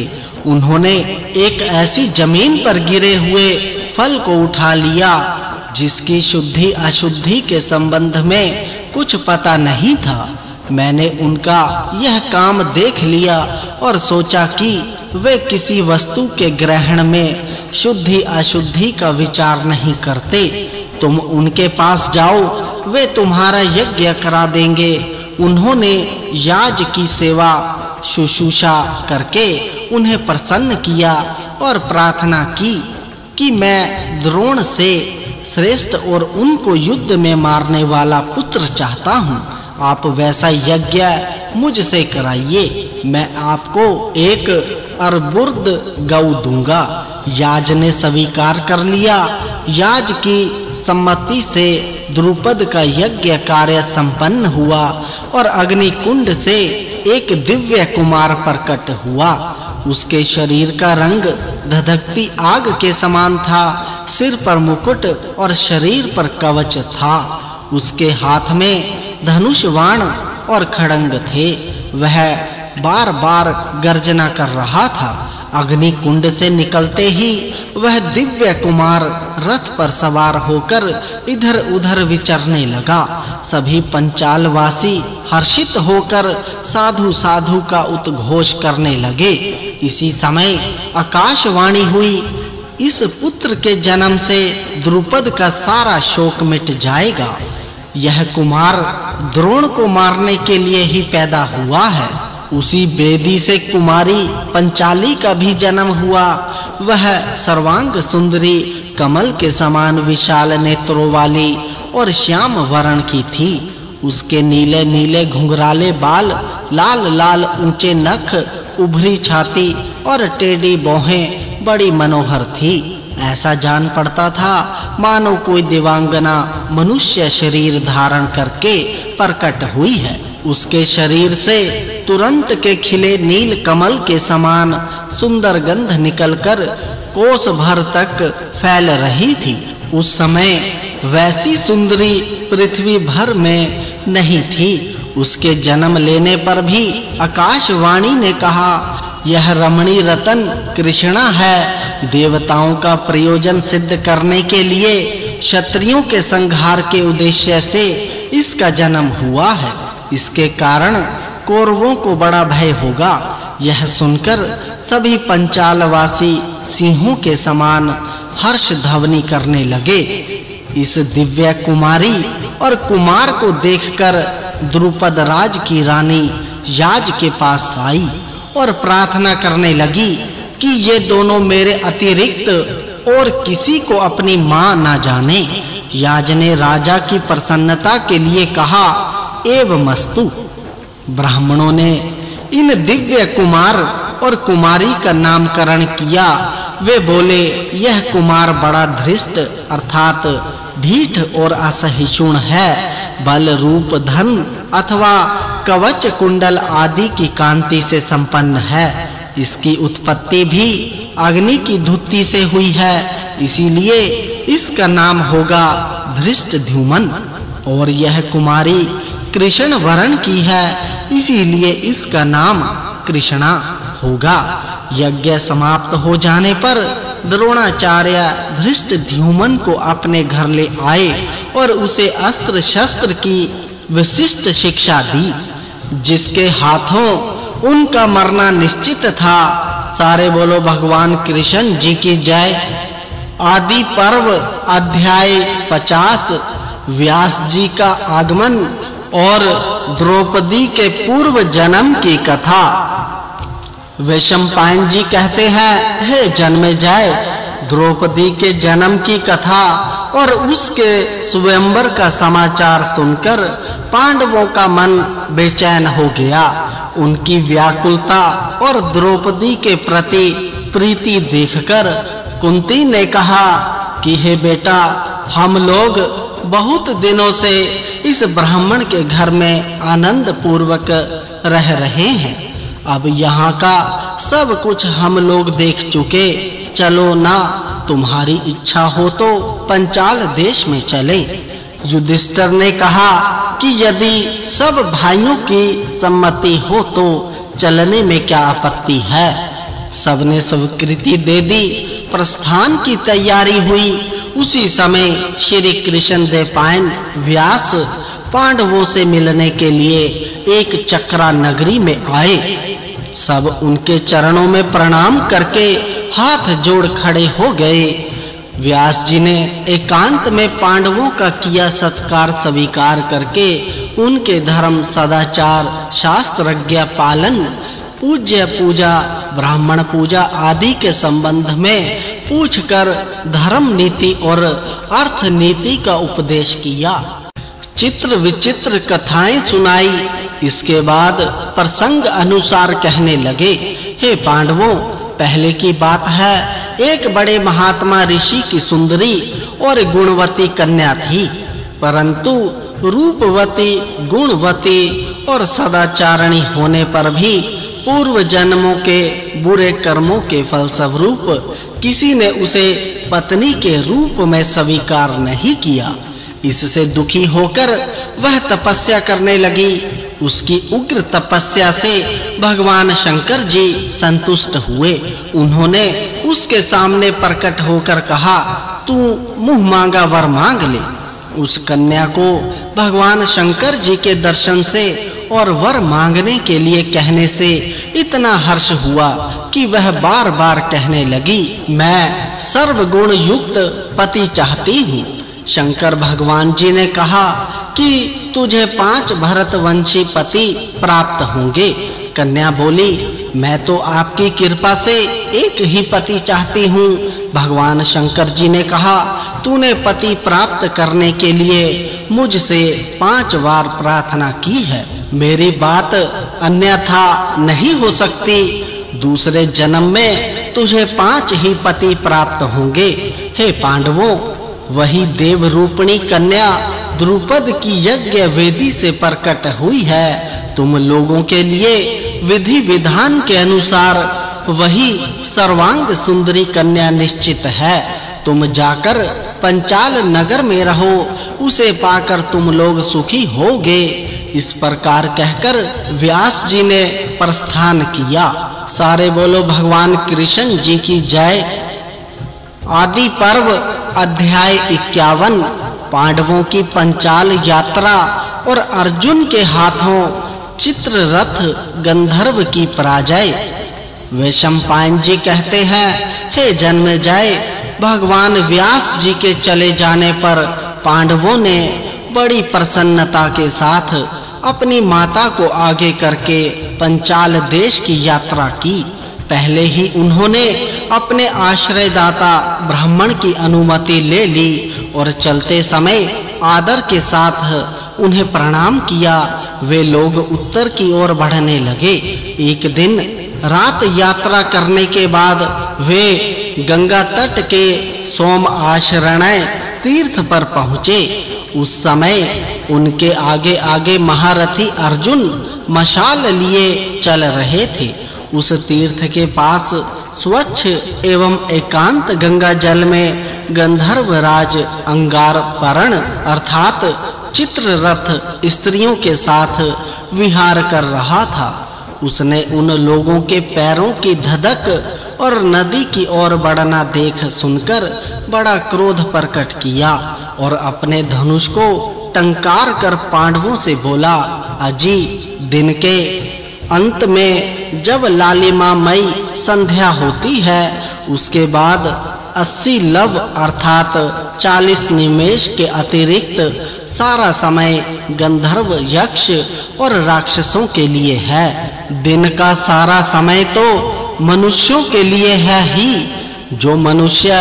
उन्होंने एक ऐसी जमीन पर गिरे हुए फल को उठा लिया जिसकी शुद्धि अशुद्धि के संबंध में कुछ पता नहीं था। मैंने उनका यह काम देख लिया और सोचा कि वे किसी वस्तु के ग्रहण में शुद्धि अशुद्धि का विचार नहीं करते। तुम उनके पास जाओ, वे तुम्हारा यज्ञ करा देंगे। उन्होंने याज की सेवा शुश्रूषा करके उन्हें प्रसन्न किया और प्रार्थना की कि मैं द्रोण से श्रेष्ठ और उनको युद्ध में मारने वाला पुत्र चाहता हूँ। आप वैसा यज्ञ मुझसे कराइए, मैं आपको एक अर्बुर्द गौ दूंगा। याज ने स्वीकार कर लिया। याज की सम्मति से द्रुपद का यज्ञ कार्य संपन्न हुआ और अग्नि कुंड से एक दिव्य कुमार प्रकट हुआ। उसके शरीर का रंग धधकती आग के समान था। सिर पर मुकुट और शरीर पर कवच था। उसके हाथ में धनुष बाण और खड़ंग थे। वह बार-बार गर्जना कर रहा था। अग्नि कुंड से निकलते ही वह दिव्य कुमार रथ पर सवार होकर इधर-उधर विचरने लगा। सभी पंचाल वासी हर्षित होकर साधु साधु का उद्घोष करने लगे। इसी समय आकाशवाणी हुई, इस पुत्र के जन्म से द्रुपद का सारा शोक मिट जाएगा। यह कुमार द्रोण को मारने के लिए ही पैदा हुआ है। उसी बेदी से कुमारी पंचाली का भी जन्म हुआ। वह सर्वांग सुंदरी, कमल के समान विशाल नेत्रों वाली और श्याम वर्ण की थी। उसके नीले-नीले घुंघराले बाल, लाल-लाल ऊंचे नख, उभरी छाती और टेढ़ी भौहें बड़ी मनोहर थी। ऐसा जान पड़ता था मानो कोई दिवांगना मनुष्य शरीर धारण करके प्रकट हुई है। उसके शरीर से तुरंत के खिले नील कमल के समान सुंदर गंध निकलकर कोस भर तक फैल रही थी। उस समय वैसी सुंदरी पृथ्वी भर में नहीं थी। उसके जन्म लेने पर भी आकाशवाणी ने कहा, यह रमणी रतन कृष्णा है। देवताओं का प्रयोजन सिद्ध करने के लिए क्षत्रियों के संहार के उद्देश्य से इसका जन्म हुआ है। इसके कारण कौरवों को बड़ा भय होगा। यह सुनकर सभी पंचालवासी सिंहों के समान हर्ष ध्वनि करने लगे। इस दिव्य कुमारी और कुमार को देखकर द्रुपद राज की रानी याज के पास आई और प्रार्थना करने लगी कि ये दोनों मेरे अतिरिक्त और किसी को अपनी मां ना जाने। याज ने राजा की प्रसन्नता के लिए कहा, एवमस्तु। ब्राह्मणों ने इन दिव्य कुमार और कुमारी का नामकरण किया। वे बोले, यह कुमार बड़ा धृष्ट अर्थात ढीठ और असहिष्णु है। बल, रूप, धन अथवा कवच कुंडल आदि की कांति से संपन्न है। इसकी उत्पत्ति भी अग्नि की धुति से हुई है, इसीलिए इसका नाम होगा धृष्टद्युम्न। और यह कुमारी कृष्ण वर्ण की है, इसीलिए इसका नाम कृष्णा होगा। यज्ञ समाप्त हो जाने पर द्रोणाचार्य धृष्टद्युम्न को अपने घर ले आए और उसे अस्त्र शस्त्र की विशिष्ट शिक्षा दी, जिसके हाथों उनका मरना निश्चित था। सारे बोलो भगवान कृष्ण जी की जय। आदि पर्व अध्याय 50। व्यास जी का आगमन और द्रौपदी के पूर्व जन्म की कथा। वैशंपायन जी कहते हैं, हे जन्मेजय, द्रौपदी के जन्म की कथा और उसके स्वयंवर का समाचार सुनकर पांडवों का मन बेचैन हो गया। उनकी व्याकुलता और द्रौपदी के प्रति प्रीति देखकर कुंती ने कहा कि हे बेटा, हम लोग बहुत दिनों से इस ब्राह्मण के घर में आनंद पूर्वक रह रहे हैं। अब यहाँ का सब कुछ हम लोग देख चुके। चलो ना, तुम्हारी इच्छा हो तो पंचाल देश में चलें। युधिष्ठिर ने कहा कि यदि सब भाइयों की सम्मति हो तो चलने में क्या आपत्ति है। सबने स्वीकृति दे दी। प्रस्थान की तैयारी हुई। उसी समय श्री कृष्ण देवपायन व्यास पांडवों से मिलने के लिए एक चक्रा नगरी में आए। सब उनके चरणों में प्रणाम करके हाथ जोड़ खड़े हो गए। व्यास जी ने एकांत में पांडवों का किया सत्कार स्वीकार करके उनके धर्म, सदाचार, शास्त्रज्ञ पालन, पूज्य पूजा, ब्राह्मण पूजा आदि के संबंध में पूछकर धर्म नीति और अर्थ नीति का उपदेश किया। चित्र विचित्र कथाएं सुनाई। इसके बाद प्रसंग अनुसार कहने लगे, हे पांडवों, पहले की बात है, एक बड़े महात्मा ऋषि की सुंदरी और गुणवती कन्या थी, परंतु रूपवती, गुणवती और सदाचारणी होने पर भी पूर्व जन्मों के बुरे कर्मों के फलस्वरूप किसी ने उसे पत्नी के रूप में स्वीकार नहीं किया। इससे दुखी होकर वह तपस्या करने लगी। उसकी उग्र तपस्या से भगवान शंकर जी संतुष्ट हुए। उन्होंने उसके सामने प्रकट होकर कहा, तू मुंह मांगा वर मांग ले। उस कन्या को भगवान शंकर जी के दर्शन से और वर मांगने के लिए कहने से इतना हर्ष हुआ कि वह बार-बार कहने लगी, मैं सर्वगुण युक्त पति चाहती हूँ। शंकर भगवान जी ने कहा कि तुझे 5 भरतवंशी पति प्राप्त होंगे। कन्या बोली, मैं तो आपकी कृपा से एक ही पति चाहती हूँ। भगवान शंकर जी ने कहा, तूने पति प्राप्त करने के लिए मुझसे 5 बार प्रार्थना की है। मेरी बात अन्यथा नहीं हो सकती। दूसरे जन्म में तुझे 5 ही पति प्राप्त होंगे। हे पांडवों, वही देव रूपिणी कन्या द्रुपद की यज्ञ वेदी से प्रकट हुई है। तुम लोगों के लिए विधि विधान के अनुसार वही सर्वांग सुंदरी कन्या निश्चित है। तुम जाकर पंचाल नगर में रहो, उसे पाकर तुम लोग सुखी होगे। इस प्रकार कहकर व्यास जी ने प्रस्थान किया। सारे बोलो भगवान कृष्ण जी की जय। आदि पर्व अध्याय 51। पांडवों की पंचाल यात्रा और अर्जुन के हाथों चित्ररथ गंधर्व की पराजय। वैशंपायन जी कहते हैं, हे जन्मेजय, भगवान व्यास जी के चले जाने पर पांडवों ने बड़ी प्रसन्नता के साथ अपनी माता को आगे करके पंचाल देश की यात्रा की। पहले ही उन्होंने अपने आश्रयदाता ब्राह्मण की अनुमति ले ली और चलते समय आदर के साथ उन्हें प्रणाम किया। वे लोग उत्तर की ओर बढ़ने लगे। एक दिन रात यात्रा करने के बाद वे गंगा तट के सोम आश्रय तीर्थ पर पहुँचे। उस समय उनके आगे-आगे महारथी अर्जुन मशाल लिए चल रहे थे। उस तीर्थ के पास स्वच्छ एवं एकांत गंगा जल में गंधर्व राज अंगार परण अर्थात चित्ररथ स्त्रियों के साथ विहार कर रहा था। उसने उन लोगों के पैरों की धधक और नदी की ओर बढ़ना देख सुनकर बड़ा क्रोध प्रकट किया और अपने धनुष को टंकार कर पांडवों से बोला, अजी, दिन के अंत में जब लालिमामयी संध्या होती है, उसके बाद 80 लव अर्थात 40 निमेष के अतिरिक्त सारा समय गंधर्व, यक्ष और राक्षसों के लिए है। दिन का सारा समय तो मनुष्यों के लिए है ही। जो मनुष्य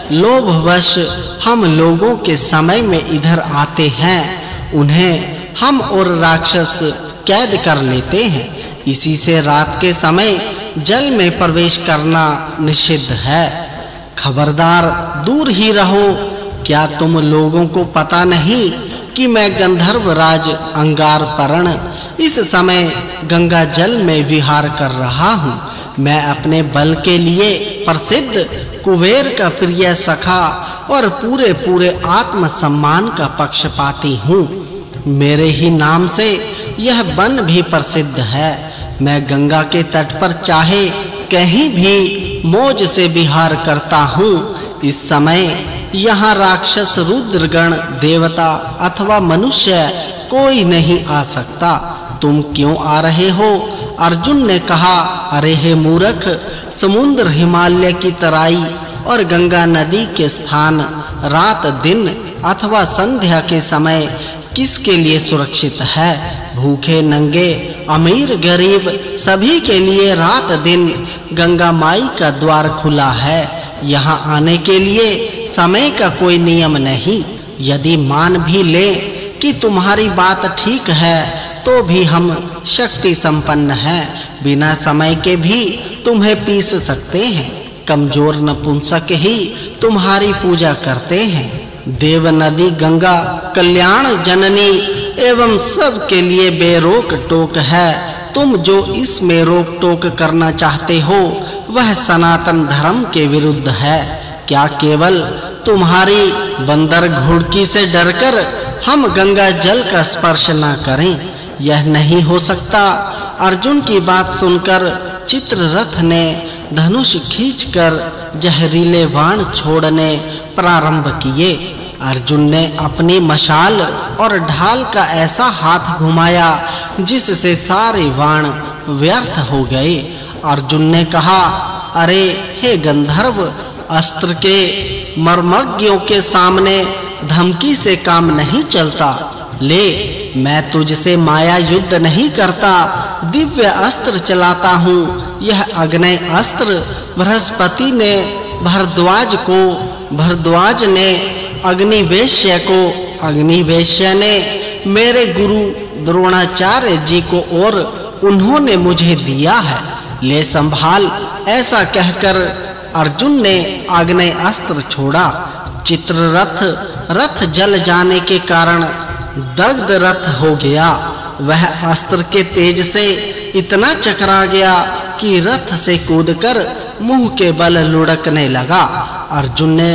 लोभवश हम लोगों के समय में इधर आते हैं, उन्हें हम और राक्षस कैद कर लेते हैं। इसी से रात के समय जल में प्रवेश करना निषिद्ध है। खबरदार, दूर ही रहो। क्या तुम लोगों को पता नहीं कि मैं गंधर्व राज अंगार परण इस समय गंगा जल में विहार कर रहा हूँ। मैं अपने बल के लिए प्रसिद्ध कुबेर का प्रिय सखा और पूरे आत्म सम्मान का पक्षपाती हूँ। मेरे ही नाम से यह वन भी प्रसिद्ध है। मैं गंगा के तट पर चाहे कहीं भी मौज से विहार करता हूँ। इस समय यहाँ राक्षस, रुद्रगण, देवता अथवा मनुष्य कोई नहीं आ सकता। तुम क्यों आ रहे हो? अर्जुन ने कहा, अरे हे मूर्ख, समुद्र, हिमालय की तराई और गंगा नदी के स्थान रात दिन अथवा संध्या के समय किसके लिए सुरक्षित है? भूखे नंगे, अमीर गरीब सभी के लिए रात दिन गंगा माई का द्वार खुला है। यहाँ आने के लिए समय का कोई नियम नहीं। यदि मान भी ले कि तुम्हारी बात ठीक है तो भी हम शक्ति संपन्न हैं, बिना समय के भी तुम्हें पीस सकते हैं। कमजोर नपुंसक ही तुम्हारी पूजा करते हैं। देव नदी गंगा कल्याण जननी एवं सब के लिए बेरोक टोक है। तुम जो इसमें रोक टोक करना चाहते हो वह सनातन धर्म के विरुद्ध है। क्या केवल तुम्हारी बंदर घुड़की से डरकर हम गंगा जल का स्पर्श न करें? यह नहीं हो सकता। अर्जुन की बात सुनकर चित्ररथ ने धनुष खींचकर जहरीले बाण छोड़ने प्रारंभ किए। अर्जुन ने अपनी मशाल और ढाल का ऐसा हाथ घुमाया जिससे सारे बाण व्यर्थ हो गए। अर्जुन ने कहा, अरे हे गंधर्व, अस्त्र के मर्मज्ञों के सामने धमकी से काम नहीं चलता। ले, मैं तुझसे माया युद्ध नहीं करता, दिव्य अस्त्र चलाता हूँ। यह अग्नि अस्त्र बृहस्पति ने भरद्वाज ने अग्निवेश्य को, अग्निवेश्य ने मेरे गुरु द्रोणाचार्य जी को और उन्होंने मुझे दिया है। ले संभाल। ऐसा कहकर अर्जुन ने आग्नेय अस्त्र छोड़ा। चित्ररथ रथ जल जाने के कारण दग्ध रथ हो गया। वह अस्त्र के तेज से इतना चकरा गया कि रथ से कूदकर मुंह के बल लुढ़कने लगा। अर्जुन ने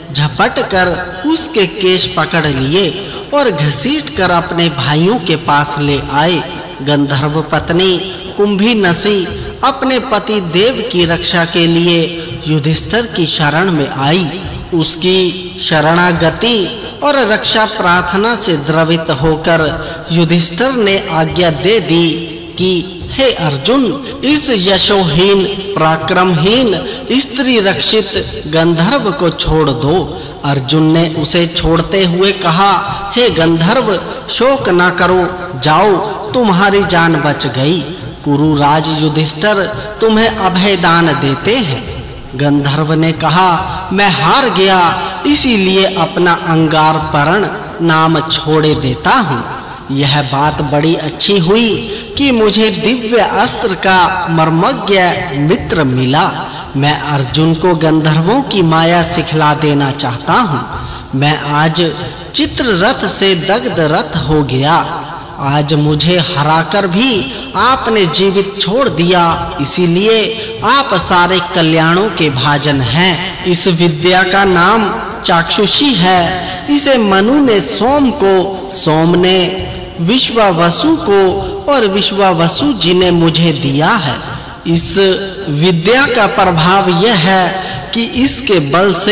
झपट कर उसके केश पकड़ लिए और घसीटकर अपने भाइयों के पास ले आए। गंधर्व पत्नी कुंभी नसी अपने पति देव की रक्षा के लिए युधिष्ठिर की शरण में आई। उसकी शरणागति और रक्षा प्रार्थना से द्रवित होकर युधिष्ठिर ने आज्ञा दे दी कि हे अर्जुन, इस यशोहीन, पराक्रमहीन, स्त्री रक्षित गंधर्व को छोड़ दो। अर्जुन ने उसे छोड़ते हुए कहा, हे गंधर्व, शोक न करो, जाओ, तुम्हारी जान बच गई। कुरुराज युधिष्ठिर तुम्हें अभय दान देते हैं। गंधर्व ने कहा, मैं हार गया, इसीलिए अपना अंगारपर्ण नाम छोड़े देता हूँ। यह बात बड़ी अच्छी हुई कि मुझे दिव्य अस्त्र का मर्मज्ञ मित्र मिला। मैं अर्जुन को गंधर्वों की माया सिखला देना चाहता हूँ। मैं आज चित्ररथ से दग्ध रथ हो गया। आज मुझे हराकर भी आपने जीवित छोड़ दिया, इसीलिए आप सारे कल्याणों के भाजन हैं। इस विद्या का नाम चाक्षुषी है। इसे मनु ने सोम को, सोम ने विश्वावसु को और विश्वावसु जी ने मुझे दिया है। इस विद्या का प्रभाव यह है कि इसके बल से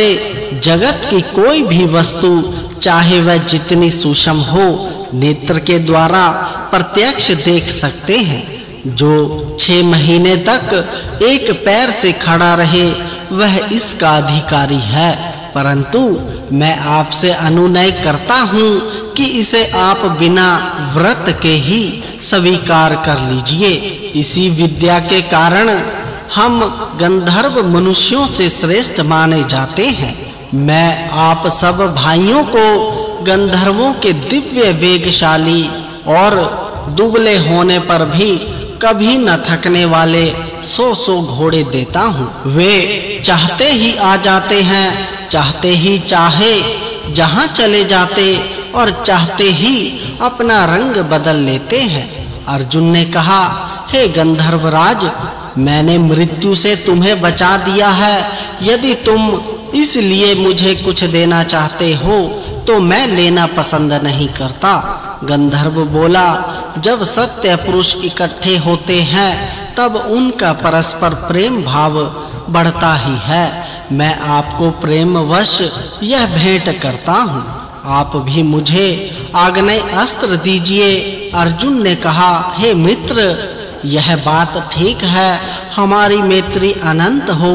जगत की कोई भी वस्तु, चाहे वह जितनी सूक्ष्म हो, नेत्र के द्वारा प्रत्यक्ष देख सकते हैं। जो 6 महीने तक एक पैर से खड़ा रहे वह इसका अधिकारी है। परंतु मैं आपसे अनुनय करता हूँ कि इसे आप बिना व्रत के ही स्वीकार कर लीजिए। इसी विद्या के कारण हम गंधर्व मनुष्यों से श्रेष्ठ माने जाते हैं। मैं आप सब भाइयों को गंधर्वों के दिव्य वेगशाली और दुबले होने पर भी कभी न थकने वाले 100 घोड़े देता हूँ। वे चाहते ही आ जाते हैं, चाहते ही चाहे जहाँ चले जाते और चाहते ही अपना रंग बदल लेते हैं। अर्जुन ने कहा, हे गंधर्वराज, मैंने मृत्यु से तुम्हें बचा दिया है। यदि तुम इसलिए मुझे कुछ देना चाहते हो तो मैं लेना पसंद नहीं करता। गंधर्व बोला, जब सत्य पुरुष इकट्ठे होते हैं तब उनका परस्पर प्रेम भाव बढ़ता ही है। मैं आपको प्रेमवश यह भेंट करता हूँ, आप भी मुझे आग्नेय अस्त्र दीजिए। अर्जुन ने कहा, हे मित्र, यह बात ठीक है, हमारी मैत्री अनंत हो।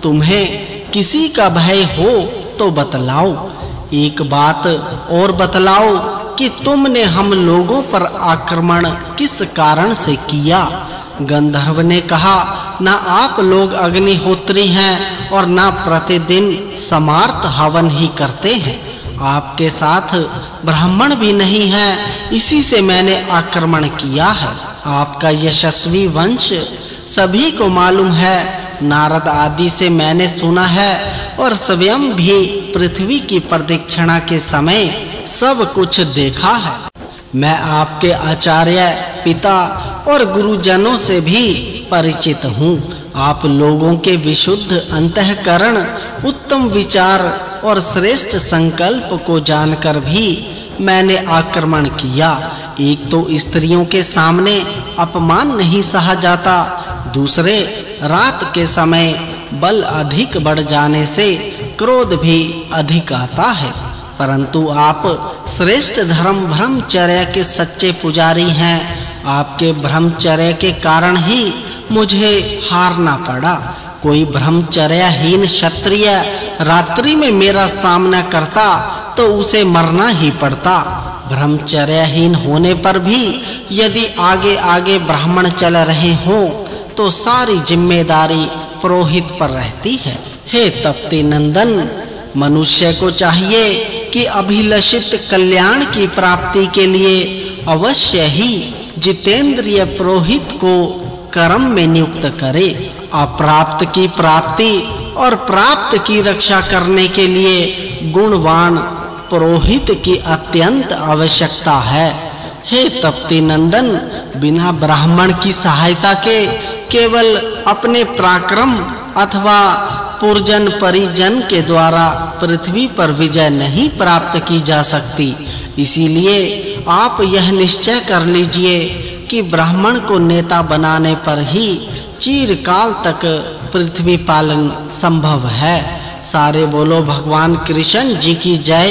तुम्हें किसी का भय हो तो बतलाओ। एक बात और बतलाओ कि तुमने हम लोगों पर आक्रमण किस कारण से किया? गंधर्व ने कहा, ना आप लोग अग्निहोत्री हैं और ना प्रतिदिन समार्थ हवन ही करते हैं। आपके साथ ब्राह्मण भी नहीं है, इसी से मैंने आक्रमण किया है। आपका यशस्वी वंश सभी को मालूम है, नारद आदि से मैंने सुना है और स्वयं भी पृथ्वी की प्रदक्षिणा के समय सब कुछ देखा है। मैं आपके आचार्य, पिता और गुरुजनों से भी परिचित हूँ। आप लोगों के विशुद्ध अंतःकरण, उत्तम विचार और श्रेष्ठ संकल्प को जानकर भी मैंने आक्रमण किया। एक तो स्त्रियों के सामने अपमान नहीं सहा जाता, दूसरे रात के समय बल अधिक बढ़ जाने से क्रोध भी अधिक आता है। परंतु आप श्रेष्ठ धर्म ब्रह्मचर्य के सच्चे पुजारी हैं। आपके ब्रह्मचर्य के कारण ही मुझे हारना पड़ा। कोई ब्रह्मचर्यहीन क्षत्रिय रात्रि में मेरा सामना करता तो उसे मरना ही पड़ता। ब्रह्मचर्यहीन होने पर भी यदि आगे आगे ब्राह्मण चल रहे हों तो सारी जिम्मेदारी पुरोहित पर रहती है। हे तप्ती नंदन, मनुष्य को चाहिए कि अभिलषित कल्याण की प्राप्ति के लिए अवश्य ही जितेंद्रिय पुरोहित को कर्म में नियुक्त करे। अप्राप्त की प्राप्ति और प्राप्त की रक्षा करने के लिए गुणवान पुरोहित की अत्यंत आवश्यकता है। हे तप्ती नंदन, बिना ब्राह्मण की सहायता के केवल अपने पराक्रम अथवा पुरजन परिजन के द्वारा पृथ्वी पर विजय नहीं प्राप्त की जा सकती। इसीलिए आप यह निश्चय कर लीजिए कि ब्राह्मण को नेता बनाने पर ही चिरकाल तक पृथ्वी पालन संभव है। सारे बोलो भगवान कृष्ण जी की जय।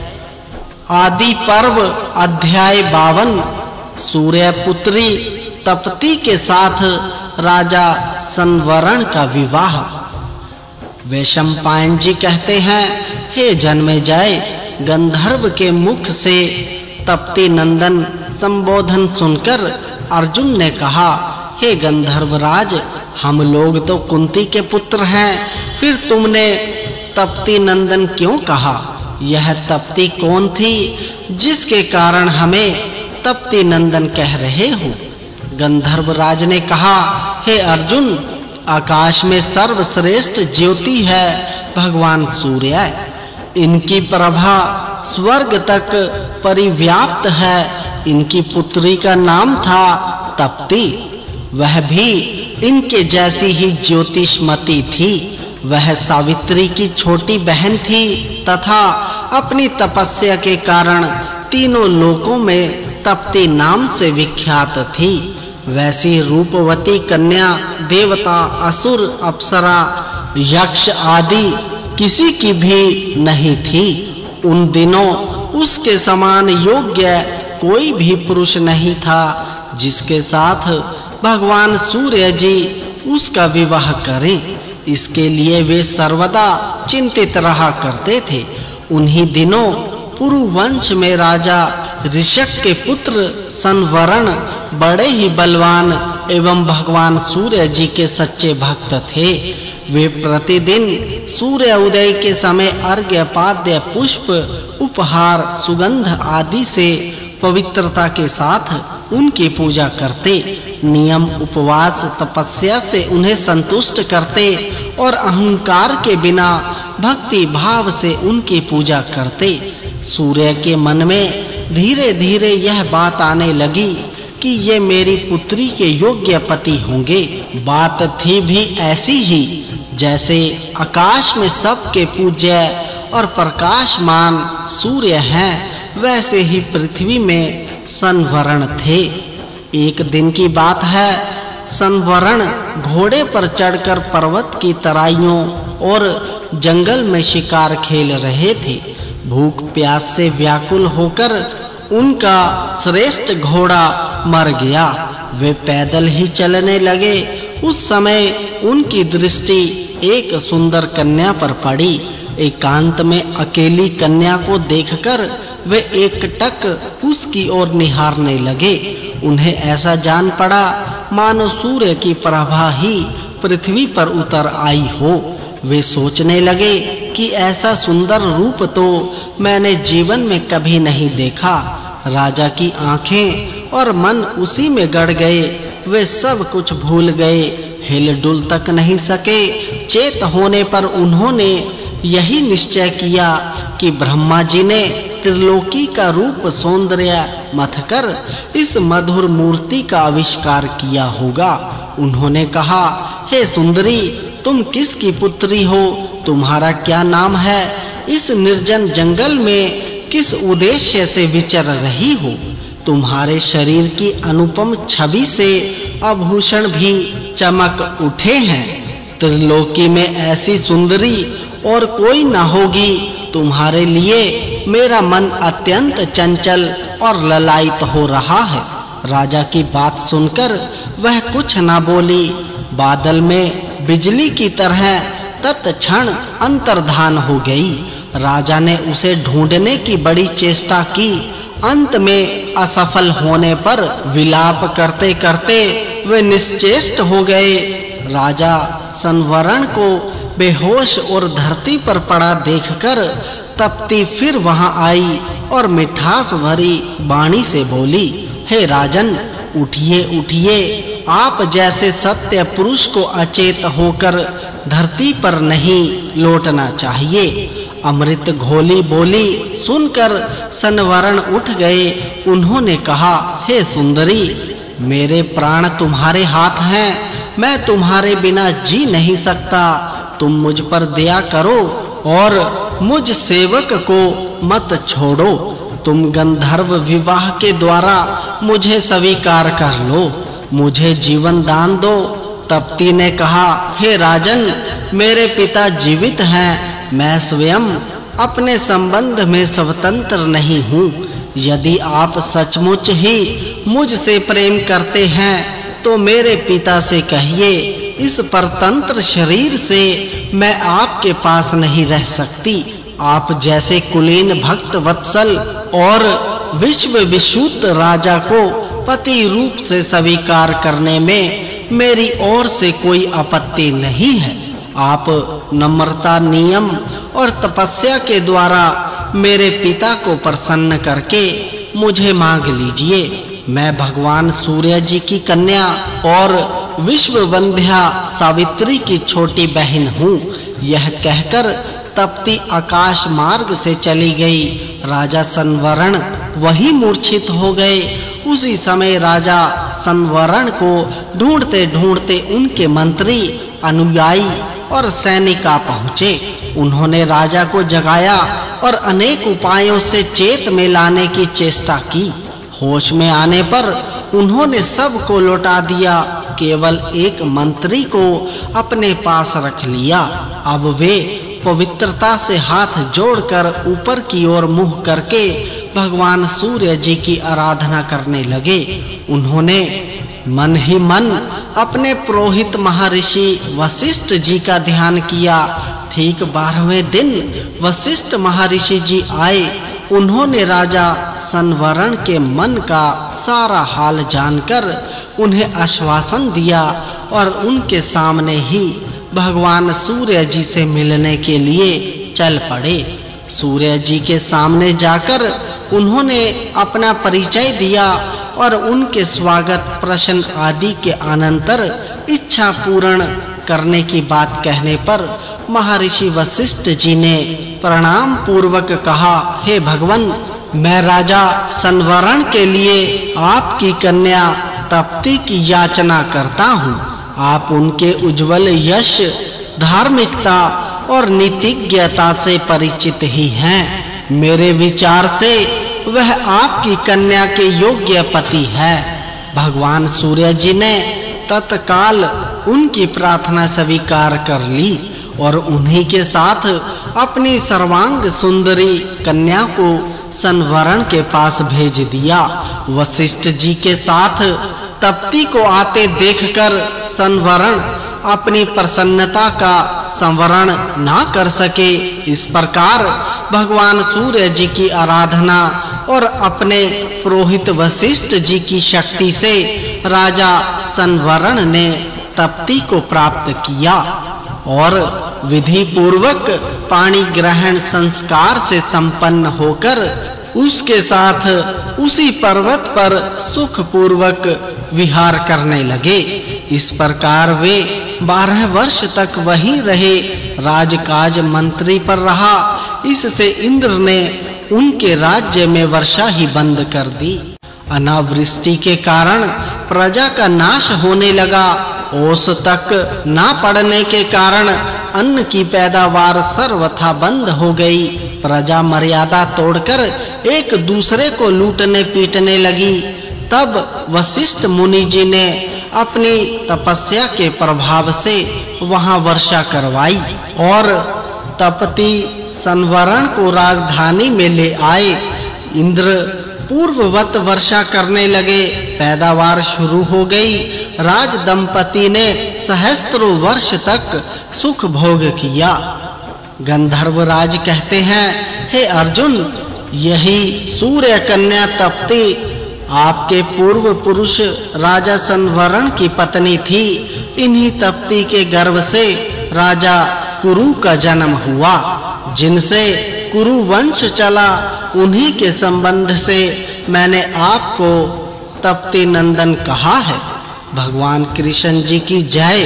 आदि पर्व अध्याय 52। सूर्यपुत्री तप्ती के साथ राजा संवरण का विवाह। वैशंपायन जी कहते हैं, हे जन्मेजय, गंधर्व के मुख से तप्ती नंदन संबोधन सुनकर अर्जुन ने कहा, हे गंधर्वराज, हम लोग तो कुंती के पुत्र हैं, फिर तुमने तप्ती नंदन क्यों कहा? यह तप्ती कौन थी जिसके कारण हमें तप्ती नंदन कह रहे हो? गंधर्वराज ने कहा, हे अर्जुन, आकाश में सर्वश्रेष्ठ ज्योति है भगवान सूर्य। इनकी प्रभा स्वर्ग तक परिव्याप्त है। इनकी पुत्री का नाम था तप्ती। वह भी इनके जैसी ही ज्योतिषमती थी। वह सावित्री की छोटी बहन थी तथा अपनी तपस्या के कारण तीनों लोकों में तप्ती नाम से विख्यात थी। वैसी रूपवती कन्या देवता, असुर, अप्सरा, यक्ष आदि किसी की भी नहीं थी। उन दिनों उसके समान योग्य कोई भी पुरुष नहीं था जिसके साथ भगवान सूर्य जी उसका विवाह करें। इसके लिए वे सर्वदा चिंतित रहा करते थे। उन्हीं दिनों पुरु वंश में राजा ऋषक के पुत्र संवरण बड़े ही बलवान एवं भगवान सूर्य जी के सच्चे भक्त थे। वे प्रतिदिन सूर्य उदय के समय अर्घ्य, पाद्य, पुष्प, उपहार, सुगंध आदि से पवित्रता के साथ उनकी पूजा करते। नियम, उपवास, तपस्या से उन्हें संतुष्ट करते और अहंकार के बिना भक्ति भाव से उनकी पूजा करते। सूर्य के मन में धीरे-धीरे यह बात आने लगी कि ये मेरी पुत्री के योग्य पति होंगे। बात थी भी ऐसी ही जैसे आकाश में सबके पूज्य और प्रकाशमान सूर्य हैं, वैसे ही पृथ्वी में संवरण थे। एक दिन की बात है, संवरण घोड़े पर चढ़कर पर्वत की तराइयों और जंगल में शिकार खेल रहे थे। भूख प्यास से व्याकुल होकर उनका श्रेष्ठ घोड़ा मर गया। वे पैदल ही चलने लगे। उस समय उनकी दृष्टि एक सुंदर कन्या पर पड़ी। एकांत में अकेली कन्या को देखकर वे एकटक उसकी ओर निहारने लगे। उन्हें ऐसा जान पड़ा मानो सूर्य की प्रभा ही पृथ्वी पर उतर आई हो। वे सोचने लगे कि ऐसा सुंदर रूप तो मैंने जीवन में कभी नहीं देखा। राजा की आंखें और मन उसी में गड़ गए। वे सब कुछ भूल गए, हिल डुल तक नहीं सके। चेत होने पर उन्होंने यही निश्चय किया कि ब्रह्मा जी ने त्रिलोकी का रूप सौंदर्य मथकर इस मधुर मूर्ति का आविष्कार किया होगा। उन्होंने कहा, हे सुंदरी, तुम किसकी पुत्री हो? तुम्हारा क्या नाम है? इस निर्जन जंगल में किस उद्देश्य से विचर रही हो? तुम्हारे शरीर की अनुपम छवि से आभूषण भी चमक उठे हैं। त्रिलोकी में ऐसी सुंदरी और कोई न होगी। तुम्हारे लिए मेरा मन अत्यंत चंचल और ललायित हो रहा है। राजा की बात सुनकर वह कुछ न बोली। बादल में बिजली की तरह तत्क्षण अंतर्धान हो गई। राजा ने उसे ढूंढने की बड़ी चेष्टा की। अंत में असफल होने पर विलाप करते करते वे निश्चेष्ट हो गए। राजा संवरण को बेहोश और धरती पर पड़ा देखकर तप्ती फिर वहां आई और मिठास भरी वाणी से बोली, हे राजन, उठिए उठिए। आप जैसे सत्य पुरुष को अचेत होकर धरती पर नहीं लौटना चाहिए। अमृत घोली बोली सुनकर संवरण उठ गए। उन्होंने कहा, हे सुंदरी, मेरे प्राण तुम्हारे हाथ हैं। मैं तुम्हारे बिना जी नहीं सकता। तुम मुझ पर दया करो और मुझ सेवक को मत छोड़ो। तुम गंधर्व विवाह के द्वारा मुझे स्वीकार कर लो। मुझे जीवन दान दो। तप्ती ने कहा, हे राजन, मेरे पिता जीवित हैं। मैं स्वयं अपने संबंध में स्वतंत्र नहीं हूँ। यदि आप सचमुच ही मुझसे प्रेम करते हैं तो मेरे पिता से कहिए, इस परतंत्र शरीर से मैं आपके पास नहीं रह सकती। आप जैसे कुलीन भक्त वत्सल और विश्व विश्रुत राजा को पति रूप से स्वीकार करने में मेरी ओर से कोई आपत्ति नहीं है। आप नम्रता, नियम और तपस्या के द्वारा मेरे पिता को प्रसन्न करके मुझे मांग लीजिए। मैं भगवान सूर्य जी की कन्या और विश्व वंध्या सावित्री की छोटी बहन हूँ। यह कहकर तप्ती आकाश मार्ग से चली गई। राजा संवरण वही मूर्छित हो गए। उसी समय राजा संवरण को ढूंढते ढूंढते उनके मंत्री, अनुयायी और सैनिक आ पहुँचे। उन्होंने राजा को जगाया और अनेक उपायों से चेत में लाने की चेष्टा की। होश में आने पर उन्होंने सब को लौटा दिया। केवल एक मंत्री को अपने पास रख लिया। अब वे पवित्रता से हाथ जोड़कर ऊपर की ओर मुंह करके भगवान सूर्य जी की आराधना करने लगे। उन्होंने मन ही मन अपने पुरोहित महर्षि वशिष्ठ जी का ध्यान किया। ठीक 12वें दिन वशिष्ठ महर्षि जी आए। उन्होंने राजा संवरण के मन का सारा हाल जानकर उन्हें आश्वासन दिया और उनके सामने ही भगवान सूर्य जी से मिलने के लिए चल पड़े। सूर्य जी के सामने जाकर उन्होंने अपना परिचय दिया और उनके स्वागत, प्रश्न आदि के अनंतर इच्छा पूर्ण करने की बात कहने पर महर्षि वशिष्ठ जी ने प्रणाम पूर्वक कहा, हे भगवान, मैं राजा संवरण के लिए आपकी कन्या तप्ती की याचना करता हूँ। आप उनके उज्जवल यश, धार्मिकता और नीतिज्ञता से परिचित ही हैं। मेरे विचार से वह आपकी कन्या के योग्य पति है। भगवान सूर्य जी ने तत्काल उनकी प्रार्थना स्वीकार कर ली और उन्हीं के साथ अपनी सर्वांग सुंदरी कन्या को संवरण के पास भेज दिया। वशिष्ठ जी के साथ तप्ती को आते देखकर संवरण अपनी प्रसन्नता का संवरण ना कर सके। इस प्रकार भगवान सूर्य जी की आराधना और अपने पुरोहित वशिष्ठ जी की शक्ति से राजा संवरण ने तप्ती को प्राप्त किया और विधि पूर्वक पाणी ग्रहण संस्कार से संपन्न होकर उसके साथ उसी पर्वत पर सुख पूर्वक विहार करने लगे। इस प्रकार वे 12 वर्ष तक वहीं रहे। राजकाज मंत्री पर रहा। इससे इंद्र ने उनके राज्य में वर्षा ही बंद कर दी। अनावृष्टि के कारण प्रजा का नाश होने लगा। ओस तक ना पड़ने के कारण अन्न की पैदावार सर्वथा बंद हो गई। प्रजा मर्यादा तोड़कर एक दूसरे को लूटने पीटने लगी। तब वशिष्ठ मुनि जी ने अपनी तपस्या के प्रभाव से वहां वर्षा करवाई और तपती संवरण को राजधानी में ले आए। इंद्र पूर्ववत वर्षा करने लगे। पैदावार शुरू हो गई। राज दंपति ने सहस्त्रों वर्ष तक सुख भोग किया। गंधर्व राज कहते हैं, हे अर्जुन, यही सूर्य कन्या तप्ती आपके पूर्व पुरुष राजा संवरण की पत्नी थी। इन्हीं तप्ती के गर्भ से राजा कुरु का जन्म हुआ, जिनसे कुरु वंश चला। उन्हीं के संबंध से मैंने आपको तप्ती नंदन कहा है। भगवान कृष्ण जी की जय।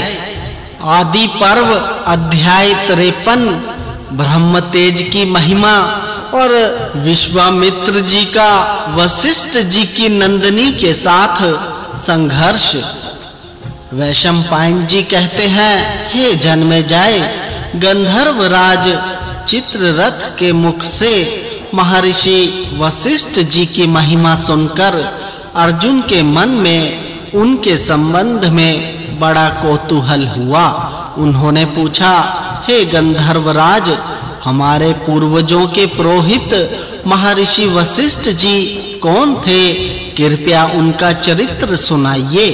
आदि पर्व अध्याय 53 ब्रह्म तेज की महिमा और विश्वामित्र जी का वशिष्ठ जी की नंदिनी के साथ संघर्ष। वैशंपायन जी कहते हैं, हे जन्मेजय, गंधर्व राज चित्ररथ के मुख से महर्षि वशिष्ठ जी की महिमा सुनकर अर्जुन के मन में उनके संबंध में बड़ा कौतूहल हुआ। उन्होंने पूछा, हे गंधर्वराज, हमारे पूर्वजों के पुरोहित महर्षि वशिष्ठ जी कौन थे? कृपया उनका चरित्र सुनाइए।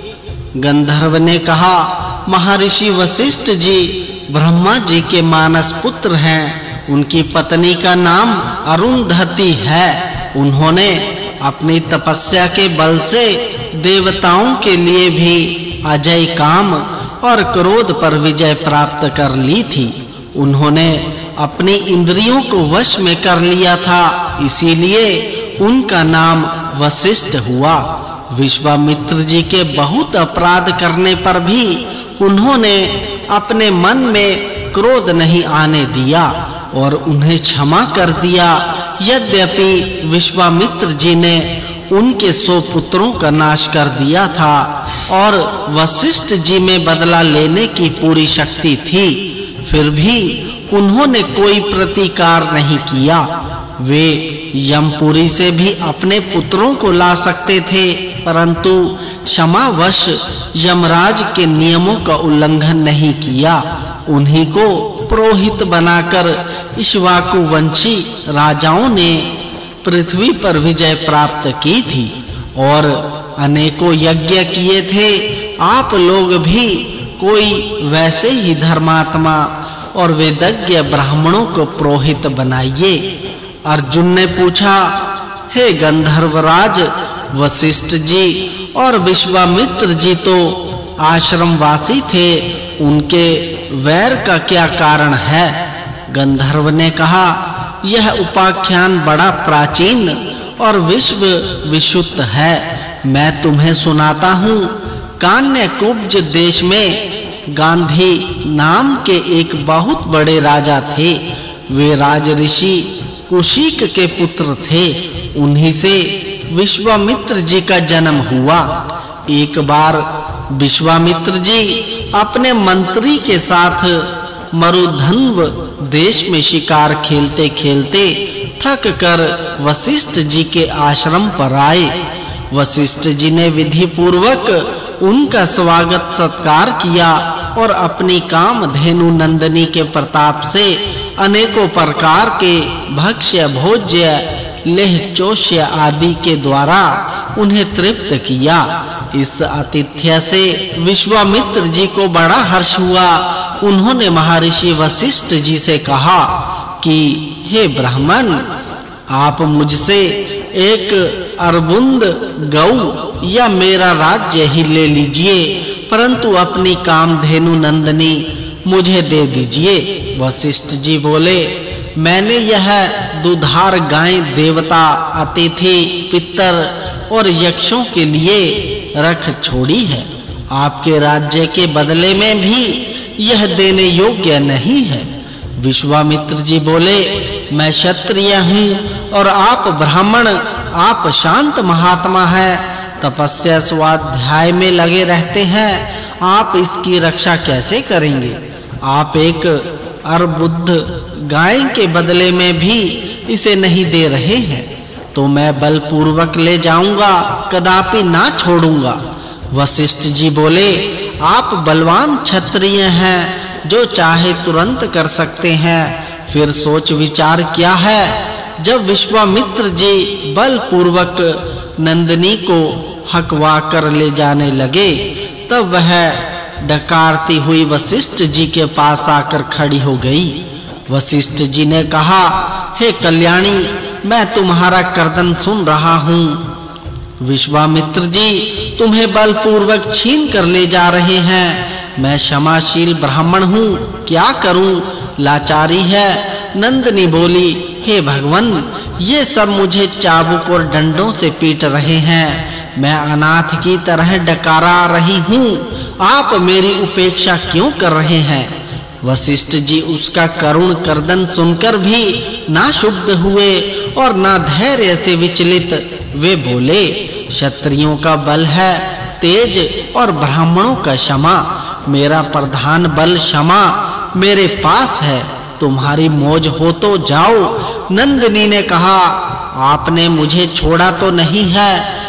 गंधर्व ने कहा, महर्षि वशिष्ठ जी ब्रह्मा जी के मानस पुत्र हैं। उनकी पत्नी का नाम अरुंधति है। उन्होंने अपनी तपस्या के बल से देवताओं के लिए भी अजय काम और क्रोध पर विजय प्राप्त कर ली थी। उन्होंने अपनी इंद्रियों को वश में कर लिया था, इसीलिए उनका नाम वशिष्ठ हुआ। विश्वामित्र जी के बहुत अपराध करने पर भी उन्होंने अपने मन में क्रोध नहीं आने दिया और उन्हें क्षमा कर दिया। यद्यपि विश्वामित्र जी ने उनके 100 पुत्रों का नाश कर दिया था और वशिष्ठ जी में बदला लेने की पूरी शक्ति थी, फिर भी उन्होंने कोई प्रतिकार नहीं किया। वे यमपुरी से भी अपने पुत्रों को ला सकते थे, परंतु क्षमावश यमराज के नियमों का उल्लंघन नहीं किया। उन्हीं को पुरोहित बनाकर इक्ष्वाकु वंशी राजाओं ने पृथ्वी पर विजय प्राप्त की थी और अनेकों यज्ञ किए थे। आप लोग भी कोई वैसे ही धर्मात्मा और वेदज्ञ ब्राह्मणों को पुरोहित बनाइए। अर्जुन ने पूछा, हे गंधर्वराज, वशिष्ठ जी और विश्वामित्र जी तो आश्रमवासी थे, उनके वैर का क्या कारण है? गंधर्व ने कहा, यह उपाख्यान बड़ा प्राचीन और विश्व विशुद्ध है। मैं तुम्हें सुनाता हूँ। कान्यकुब्ज देश में गांधी नाम के एक बहुत बड़े राजा थे। वे राज ऋषि कुशिक के पुत्र थे। उन्हीं से विश्वामित्र जी का जन्म हुआ। एक बार विश्वामित्र जी अपने मंत्री के साथ मरुधन्व देश में शिकार खेलते-खेलते थक कर वशिष्ठ जी के आश्रम पर आए। वशिष्ठ जी ने विधि पूर्वक उनका स्वागत सत्कार किया और अपनी कामधेनु नंदिनी के प्रताप से अनेकों प्रकार के भक्ष्य भोज्य लेह चोष्य आदि के द्वारा उन्हें तृप्त किया। इस आतिथ्य से विश्वामित्र जी को बड़ा हर्ष हुआ। उन्होंने महर्षि वशिष्ठ जी से कहा कि हे ब्राह्मण, आप मुझसे एक अर्बुंद गौ या मेरा राज्य ही ले लीजिए, परंतु अपनी कामधेनु नंदिनी मुझे दे दीजिए। वशिष्ठ जी बोले, मैंने यह दुधार गाय देवता, अतिथि, पितर और यक्षों के लिए रख छोड़ी है। आपके राज्य के बदले में भी यह देने योग्य नहीं है। विश्वामित्र जी बोले, मैं क्षत्रिय हूँ और आप ब्राह्मण, आप शांत महात्मा हैं, तपस्या स्वाध्याय में लगे रहते हैं, आप इसकी रक्षा कैसे करेंगे? आप एक अर्बुद्ध गाय के बदले में भी इसे नहीं दे रहे हैं, तो मैं बलपूर्वक ले जाऊंगा, कदापि ना छोड़ूंगा। वशिष्ठ जी बोले, आप बलवान क्षत्रिय हैं, जो चाहे तुरंत कर सकते हैं, फिर सोच विचार क्या है? जब विश्वामित्र जी बलपूर्वक नंदिनी को हकवा कर ले जाने लगे, तब वह डकारती हुई वशिष्ठ जी के पास आकर खड़ी हो गई। वशिष्ठ जी ने कहा, हे कल्याणी, मैं तुम्हारा कर्दन सुन रहा हूँ। विश्वामित्र जी तुम्हें बलपूर्वक छीन कर ले जा रहे हैं। मैं क्षमाशील ब्राह्मण हूँ, क्या करूँ? लाचारी है। नंदिनी बोली, हे भगवान, ये सब मुझे चाबुक और डंडों से पीट रहे हैं। मैं अनाथ की तरह डकारा रही हूँ। आप मेरी उपेक्षा क्यों कर रहे हैं? वशिष्ठ जी उसका करुण कर्दन सुनकर भी ना क्षुब्ध हुए और ना धैर्य से विचलित। वे बोले, क्षत्रियों का बल है तेज और ब्राह्मणों का क्षमा। मेरा प्रधान बल क्षमा मेरे पास है, तुम्हारी मौज हो तो जाओ। नंदिनी ने कहा, आपने मुझे छोड़ा तो नहीं है?